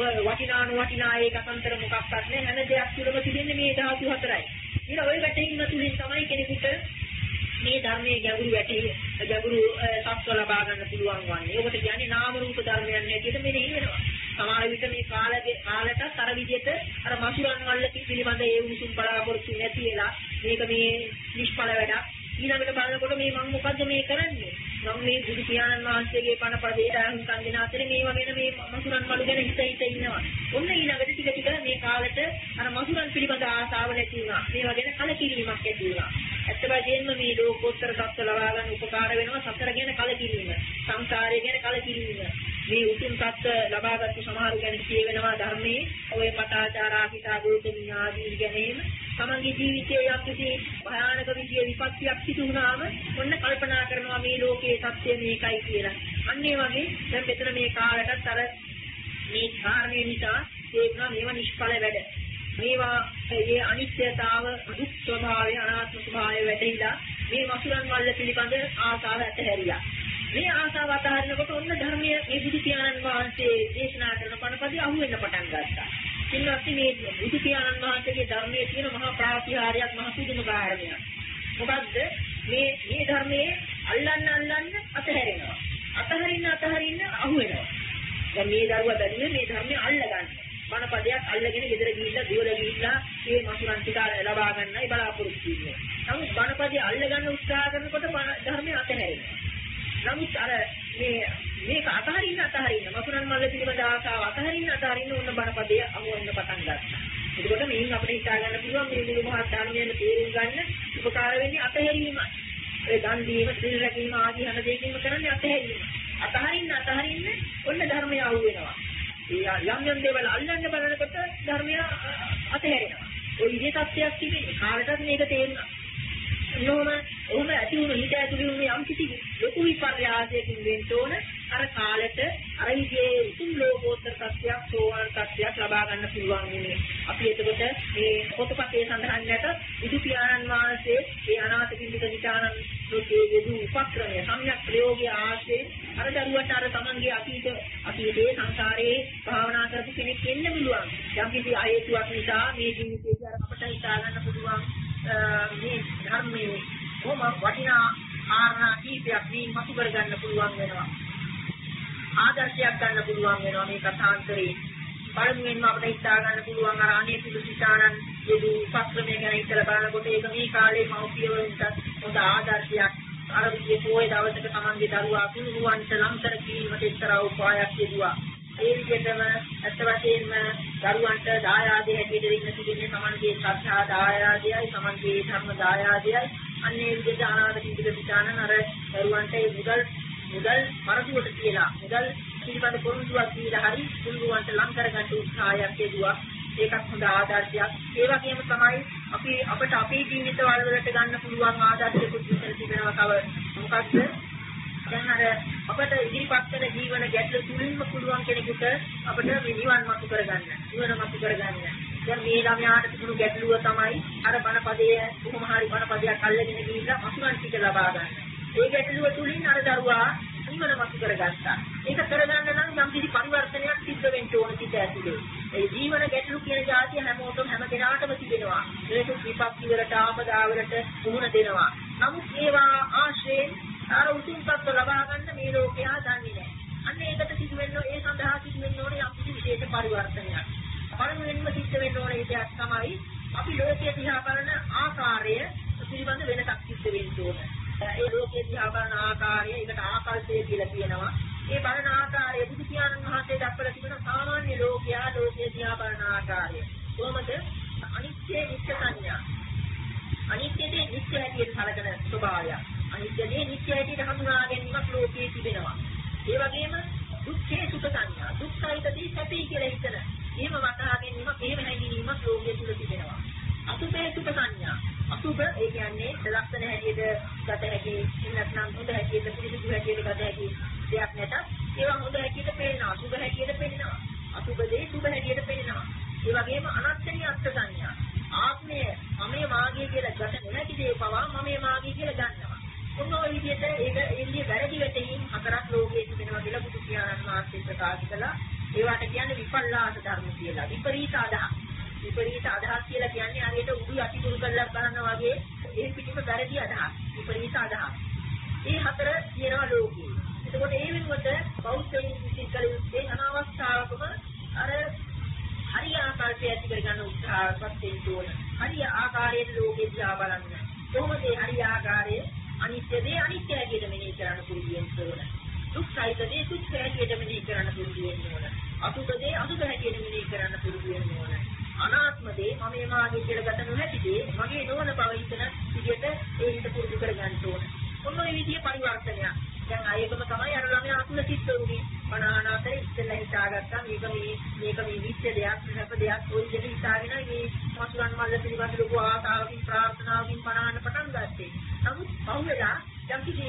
වටිනා ඒක අතන්තර මොකක්වත් නැහැ. හැම දෙයක් තුළම තිබෙන්නේ මේ ධාතු හතරයි. ඊළ ඔය වැටීම තුලින් තමයි කෙනෙකුට මේ ධර්මයේ ගැඹුරු සත්‍ය ලබා ගන්න පුළුවන් වන්නේ. ඒකට කියන්නේ නාම රූප ධර්මයන් හැටියට මෙනෙහි වෙනවා. සමහර විට මේ කාලට අර විදිහට අර මසුරන් වල පිළිබඳ ඒ උණුසුම් බලාපොරොත්තු නැති වෙලා මේක මේ නිෂ්ඵල වැඩක්. ඊළඟට බලනකොට මේ මම මොකද්ද මේ කරන්නේ? මම මේ බුදු පියාණන් වහන්සේගේ පණ පදේට අනුකම් දෙන අතරේ මේවා ගැන මේ මසුරන් වල ගැන හිත ඉන්නවා. ඔන්න ඊළඟට ටික මේ කාලෙට අර මසුරන් පිළිබඳ ආසාව නැති වුණා. මේවා ගැන කලකිරීමක් ඇති වුණා. ඇත්ත වශයෙන්ම මේ ලෝකෝත්තර සත්‍ය ලබා ගන්න උපකාර වෙනවා සතර ගැන කලකිරීම. සංසාරය ගැන කලකිරීම. මේ උතුම් සත්‍ය ලබාගත් සමහර ගැන කියවෙනවා ධර්මයේ ඔය පටාචාරා හිතා ගෝතමී ආදී ගැනීම තමන්ගේ ජීවිතයේ යම්කිසි භයානක විදියේ විපත්තියක් සිදු වුණාම ඔන්න කල්පනා කරනවා මේ ලෝකයේ සත්‍ය මේකයි කියලා. අන්න ඒ වගේ දැන් මෙතන මේ කාලයටත් අර මේ කාරණේ නිසා ඒකම මේවා නිෂ්ඵල වැඩ. මේවා ඒ අනිත්‍යතාව, දුක් ස්වභාවය, අනාත්ම ස්වභාවය වැටහිලා මේ මසුරන් වල පිළිබඳ ආසාව ඇතහැරියා. මේ ආසාව අතහරිනකොට ඔන්න ධර්මයේ මේ බුදු පියාණන් වහන්සේ දේශනා කරන පණපදේ අහු වෙන්න පටන් ගත්තා. ඉන්නත් මේ බුදු පියාණන් වහන්සේගේ ධර්මයේ තියෙන මහා ප්‍රාතිහාර්යයක් මහ පුදුම කාරණයක්. මොකද්ද? මේ ධර්මයේ අල්ලන්න අතහැරෙනවා. අතහරින්න අහු වෙනවා. දැන් මේ දරුවා බැරිනේ මේ ධර්මයේ අල්ල ගන්න. බණපදයක් අල්ලගෙන ගෙදර ගිහිල්ලා දියවල ගිහිල්ලා මේ මසුරන් ටික ලබා ගන්නයි බලාපොරොත්තු වෙන්නේ. නමුත් බණපදේ අල්ලගන්න උත්සාහ කරනකොට ධර්මය අතහැරෙනවා. නමුත් අර මේක අතහරින්න මසුරන් මල්ල පිළිබඳ ආසාව අතහරින්න ඕන බණපදේ අමුවෙන්න පටන් ගන්නවා. එතකොට මේන් අපිට හිතා ගන්න පුළුවන් මේ මුළු මහත් ධර්මයෙන් තේරුම් ගන්න උපකාර වෙන්නේ අතහැරීමයි. ඒ දන් දීම, සිල් රැකීම ආදී හැම දෙයකින්ම කරන්නේ අතහැරීම. අතහරින්න ඔන්න ධර්මය අවු වෙනවා. ඒ යම් දේවල් අල්ලන්න බලනකොට ධර්මය අතහැරෙනවා. ඔය විදිහේ තත්ත්වයක් තිබෙන්නේ. කාටවත් මේක තේරෙනවා. ඔහොම ඇති වුණු හිත ඇතුළේ වුණු යම් කිසි ලොකු විපර්යාසයකින් වෙන්න ඕන අර කාලෙට අර විදිහේ උතුම් ලෝකෝත්තර සත්‍යයක් සෝවාන් සත්‍යයක් ලබා ගන්න පුළුවන් වෙන්නේ. අපි එතකොට මේ පොතපතේ සඳහන් නැත බුදු පියාණන් වහන්සේ මේ අනාථ පිළික විචාරණ ලෝකයේ යෙදු උපක්‍රමය සම්‍යක් ප්‍රයෝගයේ ආශ්‍රයෙන් අර දරුවට අර තමන්ගේ අතීතයේ සංසාරයේ භාවනා කරපු කෙනෙක් වෙන්න පුළුවන්. යම් කිසි හේතුවක් නිසා මේ ජීවිතේදී අර අපට හිතා ගන්න පුළුවන් මේ ධර්මයේ කොහොම වටිනා කාරණා කීපයක් මේ මතු කර ගන්න පුළුවන් වෙනවා. ආදර්ශයක් ගන්න පුළුවන් වෙනවා මේ කථාන්තරේ. පළමුවෙන්ම අපිට හිතා ගන්න පුළුවන් අර අනේ පිළිසිතානන් යදු උපක්‍රමය ගැන හිතලා බලනකොට ඒක මේ කාලේ මව්පියවරුන්ට හොඳ ආදර්ශයක්. අර විදිහේ පොයේ දවසක තමන්ගේ දරුවා කුණුවන්ට ලම්තර කීමට එක්තරා උපායක් යෙදුවා. ඒ විදිහටම අත් වශයෙන්ම දරුවන්ට දායාදේ හැටියට දෙන්න තිබෙන්නේ තමන්ගේ ශ්‍රද්ධා දායාදයයි තමන්ගේ ධර්ම දායාදයයි. අන්නේ විදිහට අනාථ පිළිසිතානන් අර දරුවන්ට ඒ මුදල් පරදුවට කියලා මුදල් පිළිබඳ පොරොන්දුවක් දීලා හරි කුණුවන්ට ලං කරගන්න උත්සාහයක් යෙදුවා. ඒකත් හොඳ ආදර්ශයක්. ඒ වගේම තමයි අපිට අපේ ජීවිතවල වලට ගන්න පුළුවන් ආදර්ශයකුත් විතර තිබෙනවා. තව මොකක්ද? දැන් අර අපිට ඉදිරිපත් කරන ජීවන ගැටලු තුලින්ම පුළුවන් කෙනෙකුට අපිට නිවන් මතු කරගන්න. දැන් මේ ළමයාට තිබුණු ගැටලුව තමයි අර බණපදයේ කොහොම හරි බණපදයක් අල්ලගෙන ගිහිල්ලා මසුරන් ටික ලබා ගන්න. ඒ ගැටලුව තුලින් අර දරුවා නිවන මතු කරගත්තා. ඒක කරගන්න නම් යම් කිසි පරිවර්තනයක් සිද්ධ වෙන්න ඕන සිට ඇතුලේ. ඒ ජීවන ගැටලු කියන જાතිය හැම කෙනාටම තිබෙනවා. ඒක විපත්ති වලට ආපදාවලට මුහුණ දෙනවා. නමුත් ඒවා ආශ්‍රයෙන් අර උතුම් තත්ත්ව ලබා ගන්න මේ ලෝකයා දන්නේ නැහැ. අන්න ඒකට සිදු වෙන්න ඒ සඳහා සිදු වෙන්න ඕනේ යම් කිසි විශේෂ පරිවර්තනයක්. පළමුවෙන්ම සිද්ධ වෙන්න ඕනේ දෙයක් තමයි අපි ලෝකයේ දිහා බලන ආකාරය පිළිබඳ වෙනසක් සිද්ධ වෙන්න ඕනේ. ඒ ලෝකයේ දිහා බලන ආකාරය ඒකට ආකල්පය කියලා කියනවා. ඒ බලන ආකාරය බුදු පියාණන් වහන්සේ දක්වලා තිබෙන සාමාන්‍ය ලෝකයේ දිහා බලන ආකාරය. කොහොමද? අනිත්‍ය නිත්‍ය සංඥා. අනිත්‍යදී නිත්‍ය හැටියට සැලකෙන ස්වභාවය. අනිත්‍යදී නිත්‍ය හැටියට හඳුනා ගැනීමක් ලෝකයේ තිබෙනවා. ඒ වගේම දුක්ඛේ සුඛ සංඥා. දුක්ඛයිතදී සැපී කියලා හිතන. එහෙම වටහා ගැනීමක්, එහෙම හැඟීමක් ලෝකයේ තුල තිබෙනවා. අසුභේ සුඛ සංඥා. අසුභ ඒ කියන්නේ ලක්ෂණ හැටියට ගත හැකි, නැත්නම් හොඳ හැටියට පිළිසිදු හැටියට ගත හැකි දෙයක් නැතත් ඒවා හොඳ හැටියට පේනවා, සුභ හැටියට පේනවා. අසුභදී සුභ හැටියට පේනවා. ඒ වගේම අනත්තනීය අර්ථ සංඥා. ආත්මය මමයේ මාගේ කියලා ගත නොහැකි දේ පවා මමයේ මාගේ කියලා ගන්නවා. මොන ඔය විදිහට ඒක එන්නේ වැරදි වැටීම් හතරක් ලෝකයේ තිබෙනවා කියලා බුදු පියාණන් වහන්සේ ප්‍රකාශ කළා. ඒවට කියන්නේ විපල්ලාස ධර්ම කියලා. විපරීත අදහස්. විපරීත අදහස් කියලා කියන්නේ හරියට උඩු යටිකුරු කරලා බලනවා වගේ ඒ පිටිම වැරදි අදහස්. විපරීත අදහස්. මේ හතර කියනවා ලෝකයේ. එතකොට ඒ වෙනුවට බෞද්ධයන් විසින් කළ යුත්තේ අනවස්ථාවකම අර හරිය ආකාරයට ඇති කරගන්න උත්සාහවත් වෙන්න ඕන. හරිය ආකාරයට ලෝකෙ දිහා බලන්න. කොහොමද මේ හරිය ආකාරය? අනිත්‍යදී අනිත්‍ය හැටියට මෙනෙහි කරන්න පුරුදු වෙන්න ඕන. දුක්ඛයිතදී දුක්ඛ හැටියට මෙනෙහි කරන්න පුරුදු වෙන්න ඕන. අසුභදී අසුභ හැටියට මෙනෙහි කරන්න පුරුදු වෙන්න ඕන. අනාත්මදී මම මාගේ කියලා ගත නොහැකිදී මගේ නොවන බව හිතන විදිහට ඒ හිත පුරුදු කරගන්න ඕන. ඔන්න ඔය විදිහේ පරිවර්තනයක්. දැන් ආයෙකම තමයි අර ළමයා අතුල සිත් උනේ. මනහන අතර ඉස්සෙල්ලා හිතාගත්තා මේක මේ නිත්‍ය දෙයක් නැප දෙයක් ඔය විදිහට හිතාගෙන මේ මසුරන් මල්ල පිළිබඳ ලොකු ආසාවකින් ප්‍රාර්ථනාවකින් පනහන්න පටන් ගත්තේ. නමුත් පහුවෙලා යම් කිසි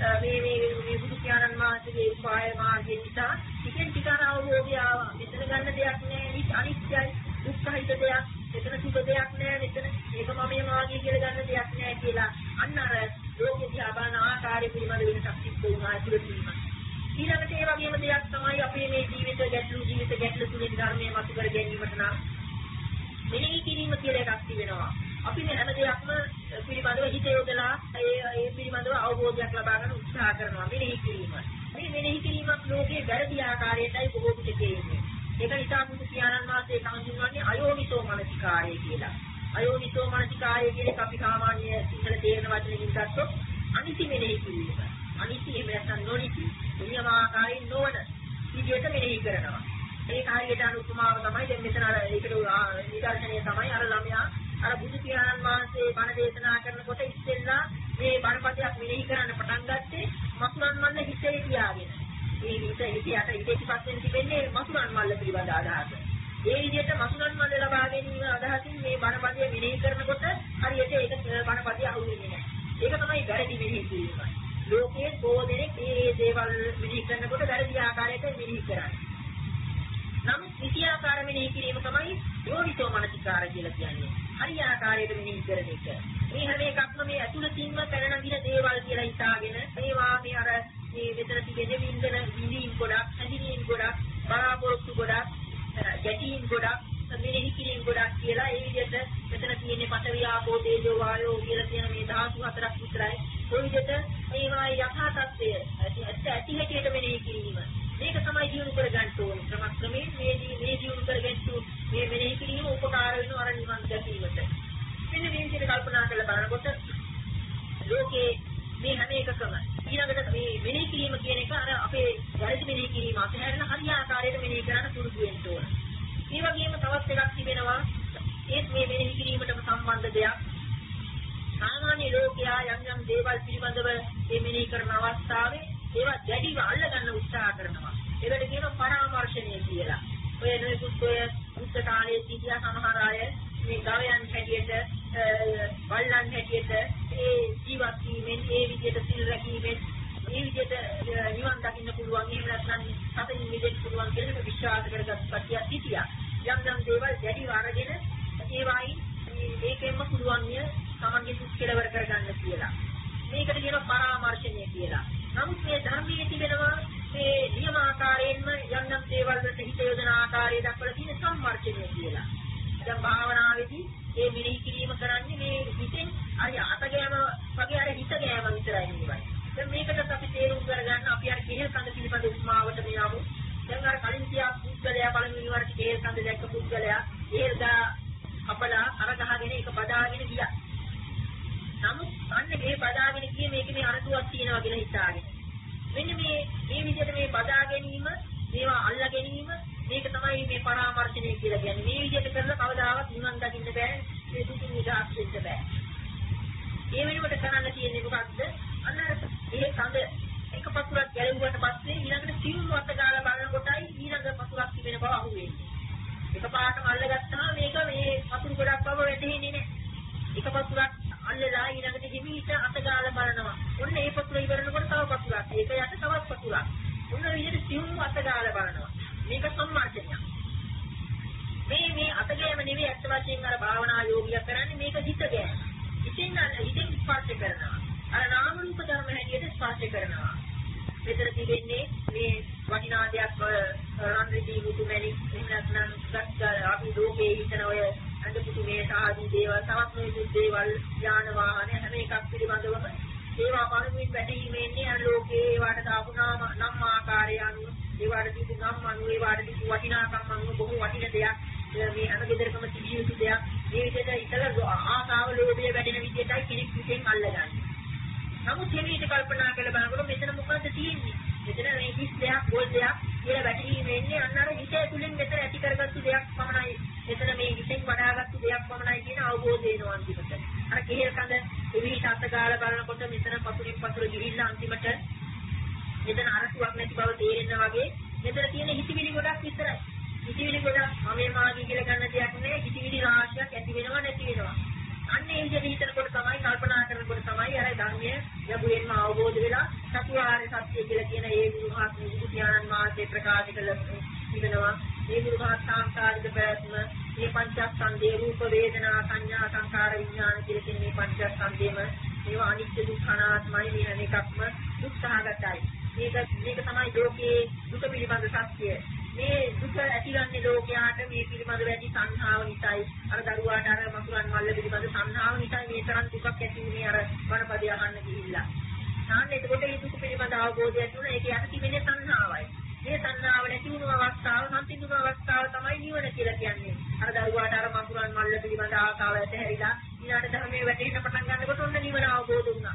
මේ බුදු පියාණන් වහන්සේගේ උපාය මාර්ගය නිසා ටිකෙන් ටික අවබෝධය ආවා. මෙතන ගන්න දෙයක් නෑ. මේක අනිත්‍යයි. දුක්ඛයිත දෙයක්. මෙතන සුඛ දෙයක් නෑ. මෙතන මේක මමයේ මාගේ කියලා ගන්න දෙයක් නෑ කියලා. අන්න අර ලෝකෙ දිහා බලන ආකාරය පිළිබඳ වෙනසක් සිද්ධ වුණා ඇතුළතින්ම. ඊළඟට ඒ වගේම දෙයක් තමයි අපේ මේ ජීවිත ගැටලු තුලින් ධර්මයේ මතු කර ගැනීමට නම් මෙනෙහි කිරීම කියලා එකක් තිබෙනවා. අපි මේ හැම දෙයක්ම පිළිබඳව හිත යොදලා ඒ පිළිබඳව අවබෝධයක් ලබා ගන්න උත්සාහ කරනවා. මෙනෙහි කිරීම. මේ මෙනෙහි කිරීමක් ලෝකයේ වැරදි ආකාරයටයි බොහෝ විට කියන්නේ. ඒක නිසා බුදු පියාණන් වහන්සේ හඳුන්වන්නේ අයෝනිසෝ මනසිකාරය කියලා. අයෝනිසෝ මනසිකාරය කියන්නේ අපි සාමාන්‍ය සිංහල තේරෙන වචනකින් ගත්තොත් අනිසි මෙනෙහි කිරීම. අනිසි එහෙම නැත්නම් නොනිසි නියමාකාරයෙන් නොවන විදියට මෙනෙහි කරනවා. ඒක හරියට අනුපමාව තමයි දැන් මෙතන අර ඒකට නිදර්ශනය තමයි අර ළමයා අර බුදු පියාණන් වහන්සේ බණ දේශනා කරනකොට ඉස්සෙල්ලා මේ බණපදයක් මෙනෙහි කරන්න පටන් ගත්තේ මසුරන් මල්ල හිතේ තියාගෙන. මේ හිතේ පිටපස්සෙන් තිබෙන්නේ මසුරන් මල්ල පිළිබඳ අදහස. ඒ විදිහට මසුරන් මල්ල ලබා ගැනීම අදහසින් මේ බණපදය මෙනෙහි කරනකොට හරියට ඒක බණපදය අහුවෙන්නේ නැහැ. ඒක තමයි වැරදි මෙනෙහි කිරීම. ලෝකයේ බොහෝ දෙනෙක් මේ දේවල් මෙනෙහි කරනකොට වැරදි ආකාරයට මෙනෙහි කරන්නේ. නමුත් විෂයාකාර මෙනෙහි කිරීම තමයි යෝනිසෝ මනසිකාර කියලා කියන්නේ. හරි ආකාරයට මෙනෙහි කරන එක. මේ හැම එකක්ම මේ ඇතුළතින්ම පැන නගින දේවල් කියලා හිතාගෙන මේවා මේ අර මේ මෙතන තිබෙන විඳින් ගොඩක්, හැඳිනීම් ගොඩක්, බලාපොරොත්තු ගොඩක්, ගැටීම් ගොඩක්, මෙනෙහි කිරීම ගොඩක් කියලා ඒ විදිහට මෙතන තියෙන්නේ පඨවි ආපෝ තේජෝ වායෝ කියලා කියන මේ ධාතු හතරක් විතරයි. ඒ විදිහට මේවා යථා තත්ත්වය ඇති හැටියට මෙනෙහි කිරීම. මේක තමයි ජීවු කර ගන්න ඕනේ. ක්‍රමක්‍රමයෙන් මේ ජීවු කර ගන්න මේ මෙනෙහි කිරීම උපකාර වෙනවා අර නිවන් දැකීමට. මෙන්න මේ විදිහට කල්පනා කරලා බලනකොට ලෝකේ මේ හැම එකකම ඊළඟට මේ මෙනෙහි කිරීම කියන එක අර අපේ වැරදි මෙනෙහි කිරීම අතහැරලා හරි ආකාරයට මෙනෙහි කරන්න පුරුදු වෙන්න ඕන. ඒ වගේම තවත් එකක් තිබෙනවා ඒත් මේ මෙනෙහි කිරීමටම සම්බන්ධ දෙයක්. සාමාන්‍ය ලෝකයා යම් දේවල් පිළිබඳව මේ මෙනෙහි කරන අවස්ථාවේ ඒවා දැඩිව අල්ලගන්න උත්සාහ කරනවා. ඒකට කියනවා පරාමර්ශනය කියලා. ඔය නොයෙකුත් ඔය බුද්ධ කාලයේ සිටියා සමහර අය මේ ගවයන් හැටියට බල්ලන් හැටියට ඒ ජීවත් වීමෙන් ඒ විදිහට සිල් රැකීමෙන් මේ විදිහට නිවන් දකින්න පුළුවන්. එහෙම නැත්නම් සතරින් මිදෙන්න පුළුවන් කියලා විශ්වාස කරගත් කතිය සිටියා. යම් දේවල් දැඩිව අරගෙන ඒවයි මේකෙන්ම පුළුවන් නිය සමන්ගේ දුක් කෙලවර කරගන්න කියලා. මේකට කියනවා පරාමර්ශනය කියලා. නමුත් මේ ධර්මයේ තිබෙනවා මේ නියම ආකාරයෙන්ම යම් දේවල් වලට හිත යොදන ආකාරය දක්වලා තියෙන සම්මර්ෂණය කියලා. දැන් භාවනාවේදී මේ මෙනෙහි කිරීම කරන්නේ මේ හිතෙන් අර අතගෑම වගේ අර හිත ගෑම විතරයි නෙවෙයි. දැන් මේකට අපි තේරුම් කරගන්න අපි අර කෙහෙල් කඳ පිළිබඳ උපමාවට මෙයමු. දැන් අර කලින් තියා පුද්ගලයා පළවෙනි වරට කෙහෙල් කඳ දැක්ක පුද්ගලයා කෙහෙල් ගා අපලා අර ගහගෙන ඒක බදාගෙන ගියා. නමුත් අන්න මේ බදාගෙන ගියේ මේකේ මේ අරතුවක් තියෙනවා කියලා හිතාගෙන. මෙන්න මේ විදිහට මේ බදා ගැනීම, මේවා අල්ලා ගැනීම මේක තමයි මේ පරාමර්ශනය කියලා කියන්නේ. මේ විදිහට කරලා කවදාවත් නිවන් දකින්න බෑ. මේ දුකින් නිදහස් වෙන්න බෑ. ඒ වෙනුවට කරන්න තියෙන්නේ මොකක්ද? අන්න ඒ කඳ එක පතුරක් ගැලවුවට පස්සේ ඊළඟට සිවුම් වත් ගාලා බලනකොටයි ඊළඟ පතුරක් තිබෙන බව අහුවෙන්නේ. එකපාරටම අල්ලගත්තාම මේක මේ පතුරු ගොඩක් බව වැටහෙන්නේ නැහැ. එක පතුරක් අල්ලලා ඊළඟට හිමීට අත ගාලා බලනවා. ඔන්න ඒ පතුර ඉවරනකොට තව පතුරක්. ඒක යට තවත් පතුරක්. ඔන්න විදිහට සිවුම් අත ගාලා බලනවා. මේක සම්මාර්ජනයක්. මේ අත ගෑම නෙවෙයි අත් වශයෙන් අර භාවනා යෝගියා කරන්නේ මේක හිත ගෑම. හිතෙන් ස්පර්ශ කරනවා. අර නාම රූප ධර්ම හැටියට ස්පර්ශ කරනවා. මෙතන තිබෙන්නේ මේ වටිනා දෙයක් රන්රිදී මුතු මැණි එහෙම නැත්නම් අපි ලෝකේ හිතන ඔය අඳපුතු මේ සාදී දේවල් තවත් මේ දේවල් යාන වාහන හැම එකක් පිළිබඳවම ඒවා පරිමින් වැටීමේන්නේ අර ලෝකේ ඒවට දාපු නම් ආකාරය අනුව ඒවට දීපු නම් අනුව ඒවට දීපු වටිනාකම් අනුව බොහෝ වටින දෙයක් මේ හැම ගෙදරකම තිබිය යුතු දෙයක් මේ විදිහට ඉතල ආසාව ලෝභය වැඩෙන විදිහටයි කෙනෙක් විසින් අල්ලගන්නේ. නමුත් මේක කල්පනා කරලා බලනකොට මෙතන මොකද්ද තියෙන්නේ? මෙතන මේ කිස් දෙයක් පොල් දෙයක් කියලා වැටීමේන්නේ අන්න අර හිතේ තුලින් මෙතන ඇති කරගත්තු දෙයක් පමණයි. මෙතන මේ හිතෙන් වඩාගත්තු දෙයක් පමණයි කියන අවබෝධය එනවා අන්තිමට. අර කෙහෙල් කඳ එවිට අත ගාලා බලනකොට මෙතන පතුරින් පතුර ගිහිල්ලා අන්තිමට මෙතන අරසුවක් නැති බව තේරෙනවා වගේ මෙතන තියෙන හිතවිලි ගොඩක් විතරයි. හිතවිලි ගොඩක් මමේ මාගේ කියලා ගන්න දෙයක් නෑ. හිතවිලි රාශියක් ඇති වෙනවා නැති වෙනවා. අන්න ඒ විදිහට හිතනකොට තමයි කල්පනා කරනකොට තමයි අර ධර්මයේ යබුවෙන්ම අවබෝධ වෙලා චතුරාර්ය සත්‍ය කියලා කියන ඒ බුදුහත් බුදුපියාණන් වහන්සේ ප්‍රකාශ කළ ඉගෙනවා. මේ බුදුහත් සාංකාරික ප්‍රයත්න මේ පංචස්කන්ධේ රූප වේදනා සංඥා සංකාර විඥාන කියලා කියන මේ පංචස්කන්ධේම මේවා අනිත්‍ය දුක්ඛ අනාත්මයි කියන එකක්ම දුක්ඛාගතයි. මේක තමයි ලෝකයේ දුක පිළිබඳ සත්‍යය. මේ දුක ඇතිවන්නේ ලෝකයාට මේ පිළිබඳව ඇති සංහාව නිසායි. අර දරුවාට අර මසුරන් මල්ල පිළිබඳ සංහාව නිසා මේ තරම් දුකක් ඇති වුණේ අර වනපදය අහන්න ගිහිල්ලා. තාන්න එතකොට මේ දුක පිළිබඳ අවබෝධය ඇති වුණා. ඒක යට තිබෙන්නේ සංහාවයි. මේ තණ්හාව නැති වුණු අවස්ථාව, සම්පූර්ණ අවස්ථාව තමයි නිවන කියලා කියන්නේ. අර දරුවාට අර මකුරන් මල්ල පිළිබඳ ආසාව ඇතිහැරිලා ඊළඟ ධර්මයේ වැටෙන්න පටන් ගන්නකොට ඔන්න නිවන අවබෝධ වුණා.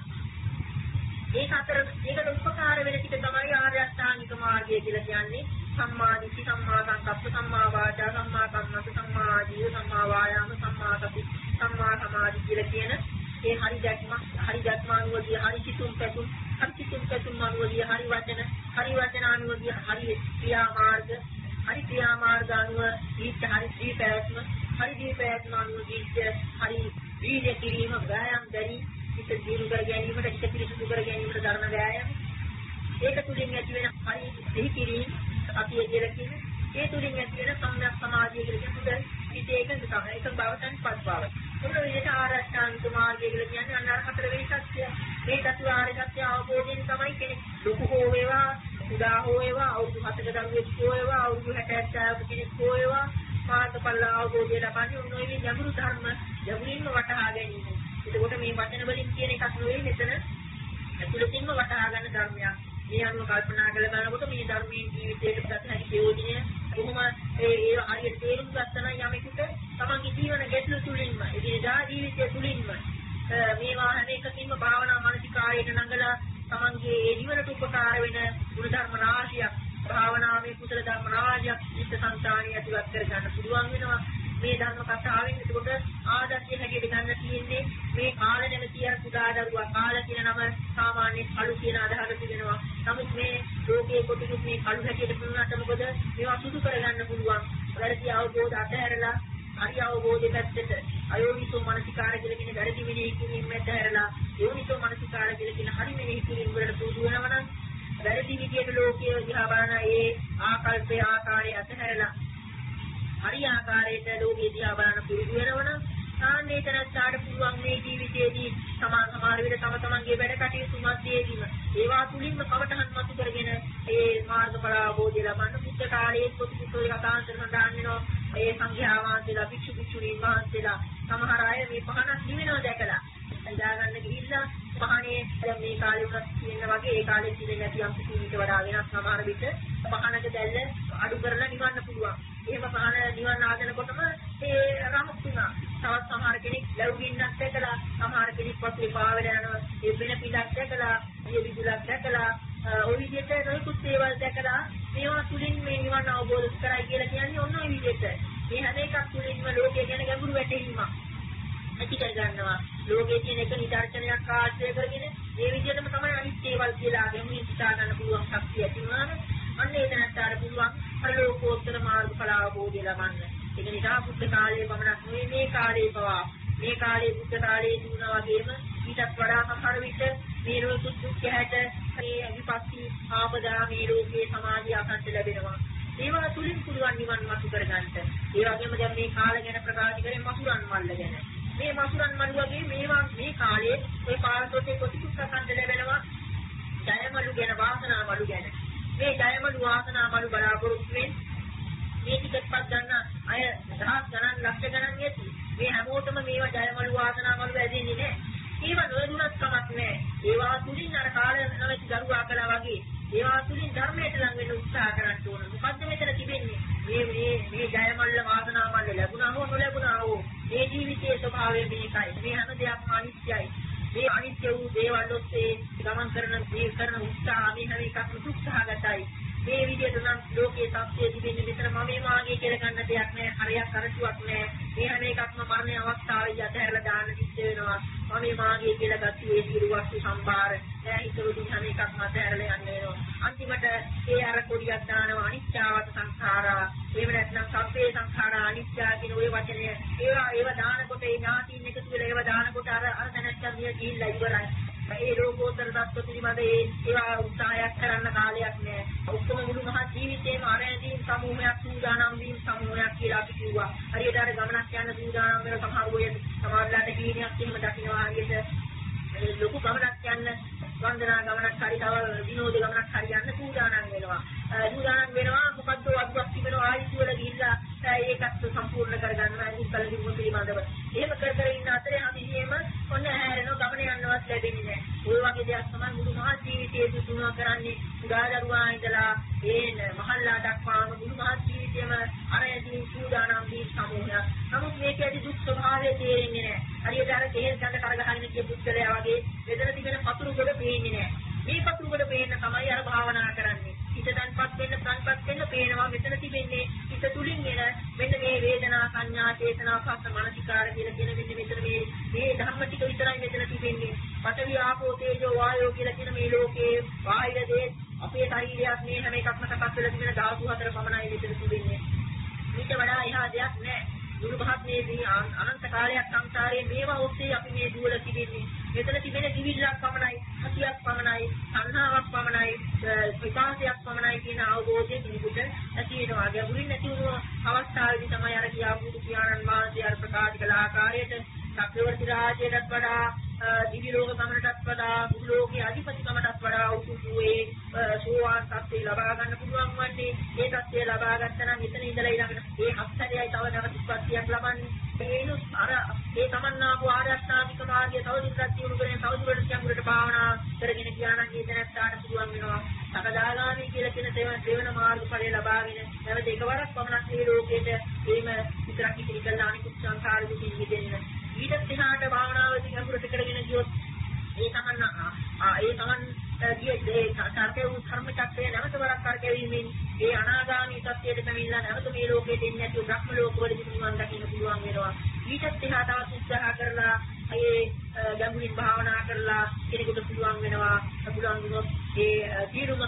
ඒක අතර ඒකට උපකාර වෙන ටික තමයි ආර්ය අෂ්ටාංගික මාර්ගය කියලා කියන්නේ. සම්මා දිට්ඨි, සම්මා සංකප්ප, සම්මා වාචා, සම්මා කම්මන්ත, සම්මා ආජීව, සම්මා වායාම, සම්මා සති, සම්මා සමාධි කියලා කියන ඒ හරි දැක්ම අනුවදී හරි සිතුම් පැතුම් අනුවදී හරි වචන අනුවදී හරි ක්‍රියා මාර්ග අනුව ඊට හරි දීපෑත්ම අනුවදී හරි වීර්ය කිරීම වෑයම් දැරි ඉත දිනු කර ගැනීමට ඉත පිරිසුදු කර ගැනීමට ධර්ම වෑයම් ඒක තුලින් ඇති වෙන හරි දෙහි කිරීම අපි කියලා කියන්නේ ඒ තුලින් ඇති වෙන සම්‍යක් සමාධිය කියලා කියන්නේ ඒක තමයි ඒක බවතන් පස්වාව. මොන විදිහට ආරෂ්ඨාංගික මාර්ගය කියලා කියන්නේ අන්න අර හතර වෙනි සත්‍ය. මේ චතුරාර්ය සත්‍ය අවබෝධයෙන් තමයි කෙනෙක් ලොකු හෝ වේවා, උදා හෝ වේවා, අවුරුදු 7ක දරුවෙක් හෝ වේවා, අවුරුදු 60ක් කෙනෙක් හෝ වේවා, මාර්ගඵල අවබෝධය ලබන්නේ ඔන්න ඔය ගැඹුරු ධර්ම ගැඹුරින්ම වටහා ගැනීම. එතකොට මේ වචන වලින් කියන එකක් නෙවෙයි මෙතන ඇතුළතින්ම වටහා ගන්න ධර්මයක්. මේ අනුව කල්පනා කරලා බලනකොට මේ ධර්මයේ ජීවිතයට ගත හැකි ප්‍රයෝජනය කොහොම ඒ හරියට තේරුම් ගන්න යමෙකුට තමන්ගේ ජීවන ගැටලු තුලින්ම එදිනදා ජීවිතය තුලින්ම මේවා හැම එකකින්ම භාවනා මානසිකාරයට නඟලා තමන්ගේ ඒ ජීවනට උපකාර වෙන ගුණ ධර්ම රාශියක් භාවනාවේ කුසල ධර්ම රාශියක් චිත්ත සංතානිය ඇතුළත් කර ගන්න පුළුවන් වෙනවා. මේ ධර්ම කතාවෙන් එතකොට ආදර්ශය හැටියට ගන්න තියෙන්නේ මේ කාල නැමැති අර කුඩා දරුවා කාල කියන නම සාමාන්‍ය කළු කියන අදහස තිබෙනවා. නමුත් මේ ලෝකයේ කොටිකුත් මේ කළු හැටියට පුරුණාට මොකද මේවා සුදු කරගන්න පුළුවන්. වැරදි අවබෝධ අතහැරලා හරි අවබෝධය පැත්තට අයෝනිසෝ මනසිකාර කියලා කියන වැරදි මෙනෙහි කිරීම ඇතහැරලා යෝනිසෝ මනසිකාර කියලා කියන හරි මෙනෙහි කිරීම වලට පුරුදු වෙනවා නම් වැරදි විදියට ලෝකයේ දිහා බලන ඒ ආකල්පයේ ආකාරය අතහැරලා හරි ආකාරයට ලෝකයේ දිහා බලන පුරුදු වෙනවනම් සාන්නේ තනස්සාට පුළුවන් මේ ජීවිතයේදී සමාන විදිහට තම තමන්ගේ වැඩ කටයුතු මැදේදීම ඒවා තුලින්ම කවටහන් මතු කරගෙන ඒ මාර්ගඵල අවබෝධය ලබන්න බුද්ධ කාලයේ පොතේ කතාන්තර සඳහන් වෙනවා. ඒ සංඝයා වහන්සේලා භික්ෂුණීන් වහන්සේලා සමහර අය මේ පහනක් නිවෙනවා දැකලා ඉඳා ගන්න ගිහිල්ලා පහනේ දැන් මේ කාලේ උනත් කියන වගේ ඒ කාලේ ඉඳන් නැති යම් කිසිමකට වඩා වෙනස් සමහර විට පහනක දැල්ල අඩු කරලා නිවන්න පුළුවන්. එහෙම පහන නිවන්න ආදනකොටම ඒ රහතුණා. තවත් සමහර කෙනෙක් ලැබුගින්නක් දැකලා සමහර කෙනෙක් පස්සේ පාවෙල යනවා. ඒ වෙන පිටක් දැකලා, ඒ විදුලක් දැකලා ඔය විදිහට නොයෙකුත් දේවල් දැකලා මේවා තුලින් මේ නිවන අවබෝධ කරයි කියලා කියන්නේ ඔන්න ඔය විදිහට. මේ හැම එකක් තුලින්ම ලෝකය ගැන ගැඹුරු වැටහීමක් ඇති කර ගන්නවා. ලෝකයේ තියෙන එක නිදර්ශනයක් ආශ්‍රය කරගෙන මේ විදිහටම තමයි අනිත් දේවල් කියලා ගැඹුරින් හිතා ගන්න පුළුවන් ශක්තිය ඇති වුණාම අන්න ඒ දැනට පුළුවන් අලෝකෝත්තර මාර්ගඵල අවබෝධය ලබන්න. ඒක නිසා බුද්ධ කාලයේ පමණක් නෙවෙයි මේ කාලේ පවා මේ කාලේ බුද්ධ කාලයේ තිබුණා වගේම ඊටත් වඩා සමහර විට මේ රෝග දුක් හැට මේ විපස්සී ආපදා මේ ලෝකයේ සමාධිය අසන්න ලැබෙනවා. ඒවා තුලින් පුළුවන් නිවන් මතු කරගන්න. ඒ වගේම දැන් මේ කාල ගැන ප්‍රකාශ කරේ මසුරන් මල්ල ගැන. මේ මසුරන් මල්ල වගේ මේවා මේ කාලේ ඔය පාරතොටේ කොටිකුත් අසන්න ලැබෙනවා. ජයමලු ගැන වාසනාමලු ගැන. මේ ජයමලු වාසනාමලු බලාපොරොත්තු වෙන්නේ මේ ටිකට්පත් ගන්න අය දහස් ගණන් ලක්ෂ ගණන් ඇති. මේ හැමෝටම මේවා ජයමලු වාසනාමලු ඇදෙන්නේ නැහැ. ඒවා නොදුනත් කමක් නැහැ. ඒවා තුලින් අර කාලේ නැවති දරුවා කළා වගේ ඒවා තුලින් ධර්මයට ලං වෙන්න උත්සාහ කරන්න ඕන. මොකද්ද මෙතන තිබෙන්නේ? මේ ජයමල්ල වාසනාමල්ල ලැබුණා හෝ නොලැබුණා හෝ මේ ජීවිතයේ ස්වභාවය මේකයි. මේ හැම දෙයක්ම අනිත්‍යයි. මේ අනිත්‍ය වූ දේවල් ඔස්සේ ගමන් කරන උත්සාහ මේ හැම එකක්ම දුක්ඛාගතයි. මේ විදිහට නම් ලෝකයේ සත්‍යය තිබෙන්නේ මෙතන මම මාගේ කියලා ගන්න දෙයක් නෑ. හරියක් අරටුවක් නෑ. මේ හැම එකක්ම මරණ අවස්ථාවේ යතහැරලා දාන්න සිද්ධ වෙනවා. මම මාගේ කියලා ගත්ත ඒ සියලු වස්තු සම්භාර නෑ හිතවලු හැම එකක්ම අතහැරලා යන්න වෙනවා. අන්තිමට ඒ අර කොඩියක් දානවා අනිත්‍යවත සංඛාරා. එහෙම නැත්නම් සබ්බේ සංඛාරා අනිත්‍ය කියන ওই වචනය ඒවා දානකොට ඒ ඥාතින් එකතු වෙලා ඒවා දානකොට අර දැනච්චා මිය ගිහිල්ලා ඉවරයි. ඒ රෝගෝත්තර தත්ත්ව පිළිබඳ ඒවා උත්සාහයක් කරන්න කාලයක් නෑ. ඔක්කොම මුළු මහත් ජීවිතේම අරැඳීම් සමූහයක් සූදානම් වීම සමූහයක් කියලා අපි කිව්වා. හරියට අර ගමනක් යන සූදානම් වෙන සමහර වෙලට සමහරලාට හීනයක් එහෙම දකින්නවා හරියට ලොකු ගමනක් යන්න වන්දනා ගමනක් හරි තව විනෝද ගමනක් හරි යන්න සූදානම් වෙනවා. සූදානම් වෙනවා මොකද්ද වද්දක් තිබෙනවා ආයිත් වල ගිහිල්ලා ඒකත් සම්පූර්ණ කරගන්නවා උත්තර දිගු පිළිබඳව. එහෙම කර ඉන්න අතරේ හැමදේම ඔන්න හැරෙනවා ගමන යන්නවත් ලැබෙන්නේ නැහැ. ඔය වගේ දෙයක් තමයි මුළු මහත් ජීවිතයේ දුන මොනවා කරන්නේ කුඩා දරුවා ඉඳලා ඒ මහල්ලා දක්වාම මුළු මහත් ජීවිතේම අරයදී සූදානම් වී සමූහය. නමුත් මේකේදී දුක් ස්වභාවය තේරෙන්නේ නැහැ. හරියට අර තේල් ගන්න කරගහගෙන කිය පුද්ගලයා වගේ මෙතන තිබෙන පතුරු කොට පේන්නේ නැහැ. මේ පතුරු කොට පේන්න තමයි අර භාවනා කරන්නේ. හිත දැන්පත් වෙන්න පේනවා මෙතන තිබෙන්නේ හිත තුලින් එන මෙන්න මේ වේදනා සංඥා චේතනා පස්ස මනසිකාර කියලා කියන මෙන්න මෙතන මේ ධර්ම ටික විතරයි මෙතන තිබෙන්නේ. පඨවි ආපෝ තේජෝ වායෝ කියලා කියන මේ ලෝකේ බාහිර දේ අපේ ශරීරයත් මේ හැම එකක්ම සකස් වෙලා තිබෙන ධාතු හතර පමණයි මෙතන තිබෙන්නේ. ඊට වඩා එහා දෙයක් නැහැ. මුළු මහත් මේ අනන්ත කාලයක් සංසාරයේ මේවා ඔස්සේ අපි මේ දුවල තිබෙන්නේ. මෙතන තිබෙන කිවිල්ලක් පමණයි, හතියක් පමණයි, සංහාවක් පමණයි, විපාකයක් පමණයි කියන අවබෝධය කෙනෙකුට ඇති වෙනවා. ගැඹුරින් නැති වුණු අවස්ථාවේදී තමයි අර කියාපු පියාණන් වහන්සේ අර ප්‍රකාශ කළ ආකාරයට සක්‍රවර්ති රාජ්‍යයටත් වඩා දිවි ලෝක ගමනටත් වඩා මුළු ලෝකයේ අධිපතිකමටත් වඩා උතුම්ුවේ සෝවාන් තත්ත්වය ලබා ගන්න පුළුවන් වන්නේ. ඒ තත්ත්වය ලබා ගත්තා නම් මෙතන ඉඳලා ඊළඟට ඒ හත්තරයයි තව නැවත උත්පත්තියක් ලබන්නේ. ඒනොත් අර ඒ තමන්නාපු ආර්ය අෂ්ටාංගික මාර්ගය තව දුරටත් දියුණු කරගෙන තව දුරට යමුරට භාවනා කරගෙන ගියානම් ඒ දැනටට පුළුවන් වෙනවා. සකදාගාමී කියලා කියන දේවන මාර්ගඵලය ලබාගෙන නැවත එකවරක් පමණක් මේ ලෝකෙට එහෙම විතරක් ඉතිරි කළා අනිකුත් සංසාර දුකින් මිදෙන්න. ඊට එහාට භාවනාවේදී ගැඹුරට කරගෙන ගියොත් ඒ තමන් ගියේ කාර්කේ ධර්ම චක්‍රය නැවත වරක් කරකැවීමෙන් ඒ අනාගාමී සත්‍යයට පැමිණලා නැවත මේ ලෝකෙට එන්නේ නැතුව බ්‍රහ්ම ලෝකවලදී නිවන් දකින්න පුළුවන් වෙනවා. ඊට එහාට උත්සාහ කරලා ඒ ගැඹුරින් භාවනා කරලා කෙනෙකුට පුළුවන් වෙනවා. පුළුවන් වුණොත් ඒ සියලුම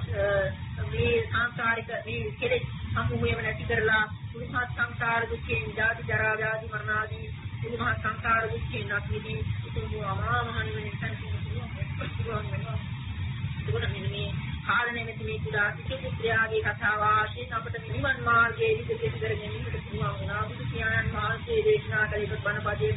මේ සංසාරික මේ කෙලෙස් සමුහයම නැති කරලා මුළුමහත් සංසාර දුකෙන් ජාති ජරා ව්‍යාධි මරණ ආදී මුළුමහත් සංසාර දුකෙන් අත්මිදී උතුම් අමා මහ නිවන පුළුවන් වෙනවා. ඒකට මේ කාරණේ මෙතන මේ කුඩා සිසුත්‍රයාගේ කතාව ආශින් අපිට නිවන් මාර්ගයේ විදිහට කරගෙන යන්නට පුළුවන් වුණා. බුදු පියාණන් වහන්සේ දේශනා කළ එක බණ පදයේ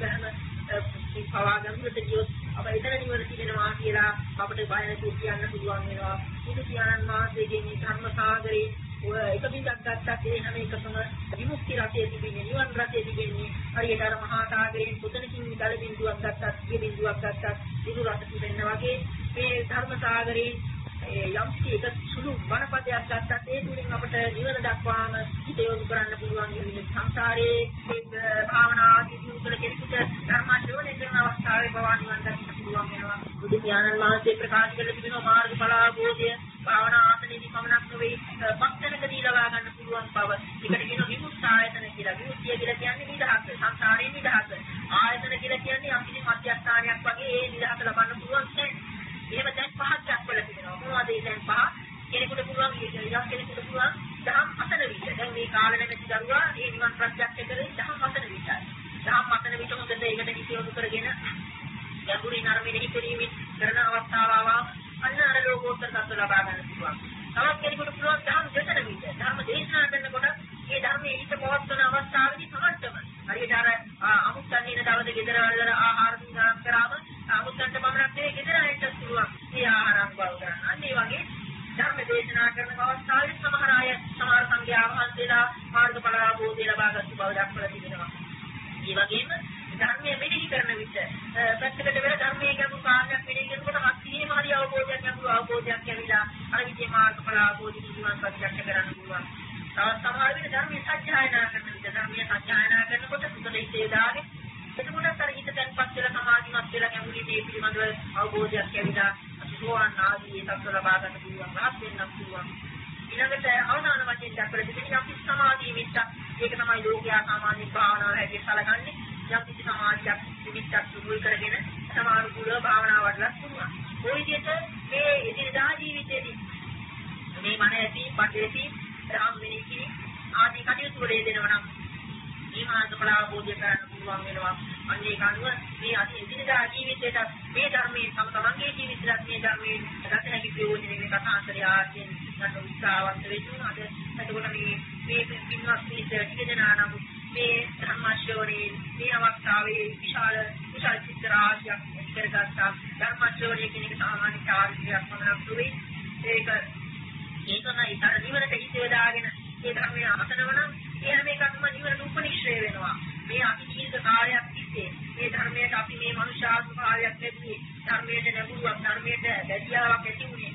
බැලම පවා ගන්නට ගියොත් අප එතන නිවන තිබෙනවා කියලා අපිට බය නැතුව කියන්න පුළුවන් වෙනවා. බුදු පියාණන් වහන්සේගේ මේ ධර්ම සාගරේ එක බින්දක් ගත්තත් ඒ හැම එකකම විමුක්ති රසය තිබෙන්නේ නිවන් රසය තිබෙන්නේ. හරියට අර මහා සාගරයෙන් පුතනකින් ගල බින්දුවක් ගත්තත් ඒ බින්දුවක් ගත්තත් විදු රස තිබෙන්න වගේ මේ ධර්ම සාගරේ යම්කි එක සුළු වනපදයක් ගත්තත් ඒ තුලින් අපට නිවන දක්වාම හිත යොමු කරන්න පුළුවන් වෙන සංසාරයේ භාවනා ආදී උත්තර කෙනෙකුට ධර්ම ශ්‍රවණය කරන අවස්ථාවේ බව නිවන් දකින්න පුළුවන් වෙනවා. බුදු ඥානන් වහන්සේ ප්‍රකාශ කළ තිබෙනවා මාර්ගඵල අවබෝධය භාවනා ආසනයේදී පමණක් නෙවෙයි පක්ෂණකදී ලබා ගන්න පුළුවන් බව. ඒකට කියනවා විමුක්ත ආයතන කියලා. විමුක්තිය කියලා කියන්නේ නිදහස, සංසාරයෙන් නිදහස. ආයතන කියලා කියන්නේ අන්තිම මධ්‍යස්ථානයක් වගේ ඒ නිදහස ලබන්න පුළුවන් තැන. එහෙම දැන් පහක් දක්වලා තිබෙනවා. මොනවද ඒ දැන් පහ? කෙනෙකුට පුළුවන් කෙනෙකුට පුළුවන් දහම් අසන විට. දැන් මේ කාලේ නැති දරුවා ඒ නිවන් ප්‍රත්‍යක්ෂ කරේ දහම් අසන විටයි. දහම් අසන විට මොකද ඒකට කිසියොමු කරගෙන ගැඹුරින් අරමුණෙහි පිරීමේ කරන අවස්ථාව අන්න අර ලෝකෝත්තර සත්‍ය ලබා ගන්න පුළුවන්. තවත් කෙනෙකුට පුළුවන් දහම් දෙතන විට. ධර්ම දේශනා කරනකොට ඒ ධර්මයේ හිත පවත්වන අවස්ථාවේදී සමර්ථම. හරියට අර අමුත්තන් ඉන්න දවසේ ගෙදර වල ආහාර දුන්නා කරාම අමුත්තන්ට පමණක් නෙවෙයි ගෙදර අයටත් පුළුවන් ඒ ආහාර අනුභව කරන්න. අන්න ඒ වගේ ධර්ම දේශනා කරන අවස්ථාවේ සමහර සංඝයා වහන්සේලා මාර්ගඵල අවබෝධය ලබාගත් බව දක්වලා තිබෙනවා. ඒ වගේම ධර්මයේ මෙනෙහි කරන විට පැත්තකට වෙලා ධර්මයේ ගැඹුරු කාර්යයක් මෙනෙහි කරනකොට හත්ීම හරි අවබෝධයක් ගැඹුරු අවබෝධයක් ලැබිලා අර විදිහේ මාර්ගඵල අවබෝධය නිවන් ප්‍රත්‍යක්ෂ කරන්න පුළුවන්. තවත් සමහර විට ධර්මයේ සත්‍යයනා කරන විට ධර්මයේ සත්‍යයනා කරනකොට සුතලයේ දාගේ එතකොට අර හිත දැන්පත් වෙලා සමාධිමත් වෙලා ගැඹුරින් මේ පිළිබඳව අවබෝධයක් ලැබිලා සෝවාන් ආදී තත්ත්ව ලබා ගන්න පුළුවන්. රහත් වෙන්න පුළුවන්. ඊළඟට අවසාන වශයෙන් දක්වලා තිබෙන යම් කිසි සමාධි මිත්තක් ඒක තමයි ලෝකයා සාමාන්‍ය භාවනාව හැටියට සැලකන්නේ. යම් කිසි සමාධියක් නිමිත්තක් සුදුල් කරගෙන සමානුකූලව භාවනාව වඩලා පුළුවන්. ওই විදිහට මේ එදිනදා ජීවිතයේදී මේ මන ඇති පටේති රාම් මිනිකි ආදී කටයුතු වල යෙදෙනවා නම් මේ මාර්ගඵල අවබෝධය කරගන්න පුළුවන් වෙනවා. අන්නේ කනුව මේ එදිනදා ජීවිතයට මේ ධර්මයේ තමන්ගේ ජීවිතයට මේ ධර්මයේ ගත හැකි ප්‍රයෝජනෙ මේ කතාන්තරය ආදී ගන්න උත්සාහවත් වෙනවා. එතකොට මේ පින්වත් ටික දෙනා නම් මේ ධර්මාශ්‍රවණේ මේ අවස්ථාවේ විශාල චිත්‍රාශයක් කරගත්තා. ධර්මාශ්‍රවණේ කියන එක සාමාන්‍ය කාර්යයක් වුණාක් නෙවෙයි. ඒකමයි තර නිවනට හිත යොදාගෙන ඒ ධර්මය අසනවනම් ඒ හැම එකක්ම නිවනට උපනිශ්‍රේ වෙනවා. මේ අති දීර්ඝ කාලයක් තිස්සේ මේ ධර්මයට අපි මේ මනුෂ්‍යාත්ම කාලයක් ලැබුවේ ධර්මයට නැඹුරුවක් ධර්මයට දැඩියාවක් ඇති වුණේ.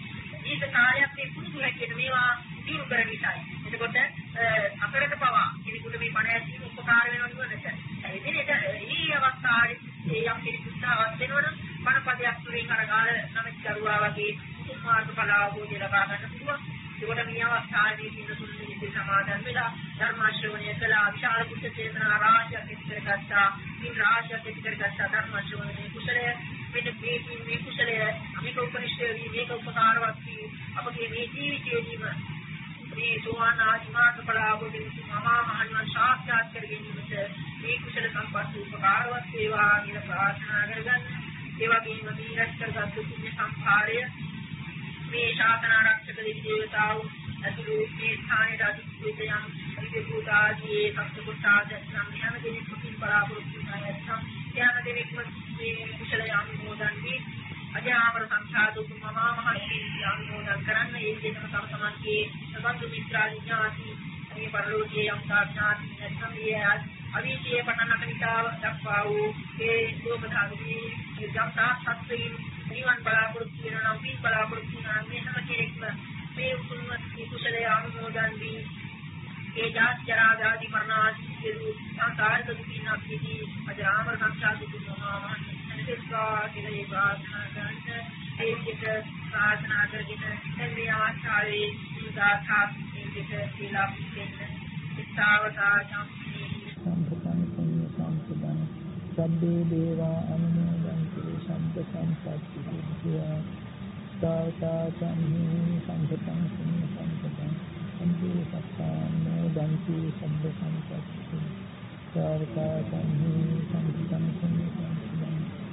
දීර්ඝ කාලයක් මේ පුරුදු හැටියට මේවා දිනු කරන නිසායි. එතකොට අපරට පවා කෙනෙකුට මේ පණ ඇසීම උපකාර වෙනවා නිවනට. ඒ විදිහට මේ අවස්ථාවේ යම් කෙනෙකුට අවශ්‍ය වෙනවනම් මනපදයක් තුලින් අරගාල නමිත කරුවා වගේ මාර්ග ඵල අවබෝධය ලබා ගන්න පුළුවන්. ඒකට මේ අවස්ථාවේදී සින්න සුළුමිනිති සමාදන් වෙලා ධර්ම ශ්‍රවණය කළා විශාල කුසල චේතනා රාශියක් එක්තර ගත්තා. මේ රාශියක් එක්තර ගත්තා ධර්ම ශ්‍රවණයේ කුසලය මෙන්න මේ කුසලය මේක උපනිෂ්ඨේ මේක උපකාරවත් වී අපගේ මේ ජීවිතයේදීම මේ සෝවාන් ආදී මාර්ග ඵල අවබෝධයෙන් මහා මහණන් සාක්ෂාත් කර ගැනීමට මේ කුසල සම්පත් උපකාරවත් වේවා කියලා ප්‍රාර්ථනා කරගන්න. ඒ වගේම දීර්ඝ කරගත්තු පුණ්‍ය සම්භාරය මේ ශාසන ආරක්ෂක දේවතාවුන් අතුරු මේ ස්ථානයේ අධිපතියන් විදේපුතාදී සත්පුරුෂාද සම්යම දෙනෙක් පුතින් බලාපොරොත්තු වෙනවා. යාම දෙනෙක් මේ කුසල යාමෝදන් වී අජාමර සංඛාදු මහා මහත්මී යාමෝදන් කරන්න ඒ දෙනම තම තමන්ගේ සබඳු මිත්‍රාදී ඥාති මේ පරිලෝකයේ යම් සාඥාති නැත්නම් මේ අවීචයේ පටන් අතනිකාව දක්වා වූ ඒ ලෝක ධාතුවේ යම් සත්‍යයෙන් නිවන් බලාපොරොත්තු වෙනවා නම් පින් බලාපොරොත්තු වෙනවා මේ හැම කෙනෙක්ම මේ උතුම් කුසලයේ ආනුමෝදන් වී ඒ ජාත්‍යරා ආදී මරණාදී සියලු සංසාරික දුකින් අපිදී අජාමර සංසාර දුක මහා මහත්කා කියලා ප්‍රාර්ථනා කරන්න ඒ විදිහට ප්‍රාර්ථනා කරගෙන මේ අවස්ථාවේ සුදාථා විදිහට කියලා පිටින් ඉස්තාවතා සම්පූර්ණ සම්පතං සබ්බේ දේවා අනුමෝදන්තු සම්ප සම්පත්ති සිද්ධා සාවතා සම්හි සම්පතං සම්පතං සම්පේ සත්තානෝදන්තු සම්ප සම්පත්ති සාවතා සම්හි සම්පතං සම්පතං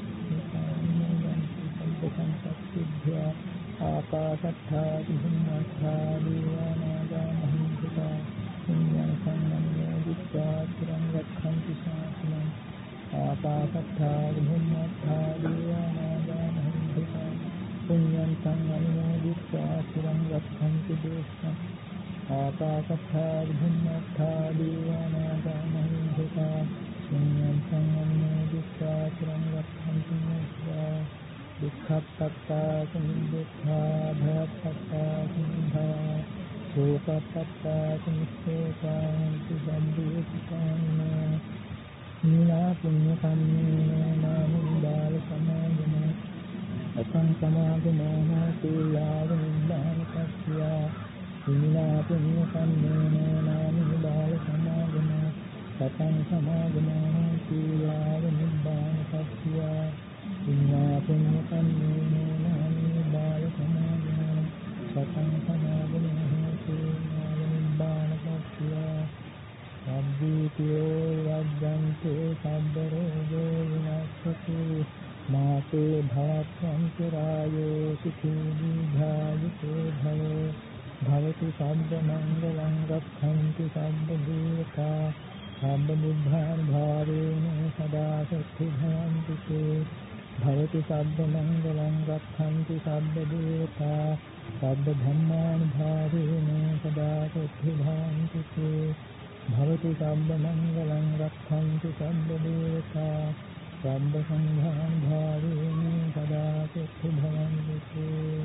සම්ප සම්පත්ති සිද්ධා ආකාශත්ථා විහුම්මත්ථා දේවානාගා මහින්දිකා පුඤ්ඤං සම්මන්‍යෝ විච්ඡා චිරං රක්ඛන්ති ශාසනං ආකාශත්ථා විහුම්මත්ථා දේවානාගා මහින්දිකා පුඤ්ඤං සම්මන්‍යෝ විච්ඡා චිරං රක්ඛන්ති දේශං ආකාශත්ථා විහුම්මත්ථා දේවානාගා මහින්දිකා පුඤ්ඤං සම්මන්‍යෝ විච්ඡා චිරං රක්ඛන්ති දේශං දුක්ඛප්පත්තා සමුදයඛා භයප්පත්තා සමුදය සෝකප්පත්තා සමුස්සෝකාන්ති සම්බුද්ධාන නිනා පුඤ්ඤ කම්මේන නාමං බාල සමාගම අසං සමාගමෝ තේයාව නිබ්බාන පස්සියා නිනා පුඤ්ඤ කම්මේන නාමං බාල සමාගම අසං සමාගමෝ තේයාව නිබ්බාන පස්සියා නිනා පුඤ්ඤ කම්මේන නාමං බාල සමාගම සතං සමාගමෝ තේයාව නිබ්බාන පස්සියා සම්බුතියෝ වද්දන්තේ සම්බ රෝගෝ විනාශතු මාතේ භවත්වන්තරායෝ සුඛී දීඝායුකෝ භවෝ භවතු සම්බ මංගලං රක්ඛන්ති සම්බ දේවතා සම්බ නිබ්බාන භාවේන සදා සත්‍ති භවන්ති තේ භවතු සම්බ මංගලං රක්ඛන්ති සම්බ දේවතා සම්බ ධම්මාන භාවේන සදා සත්‍ති භවන්ති තේ භවතු සම්බ මංගලං රක්ඛන්ති සම්බ දේවතා සම්බ සංඝාන් භාවේන සදා සත්‍ති භවන්ති තේ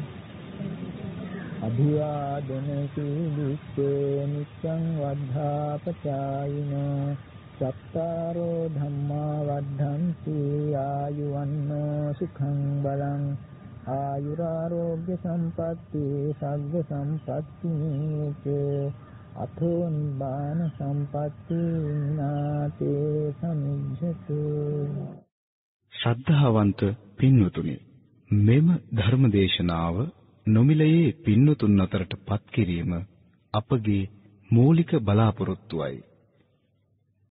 අභිවාදන සීලිස්සේ නිච්ඡං වද්ධාපචායිනෝ චත්තාරෝ ධම්මා වද්ධන්ති ආයුවන්නෝ සුඛං බලං ආයුරාෝග්‍ය සම්පatti සග්ග සම්පatti නීචේ අතෝ නිබ්බාන සම්පatti නාතේ සමිජ්ජතු. ශ්‍රද්ධාවන්ත පින්වතුනි, මෙම ධර්මදේශනාව නොමිලයේ පින්වතුන් අතරට පත් කිරීම අපගේ මූලික බලාපොරොත්තුවයි.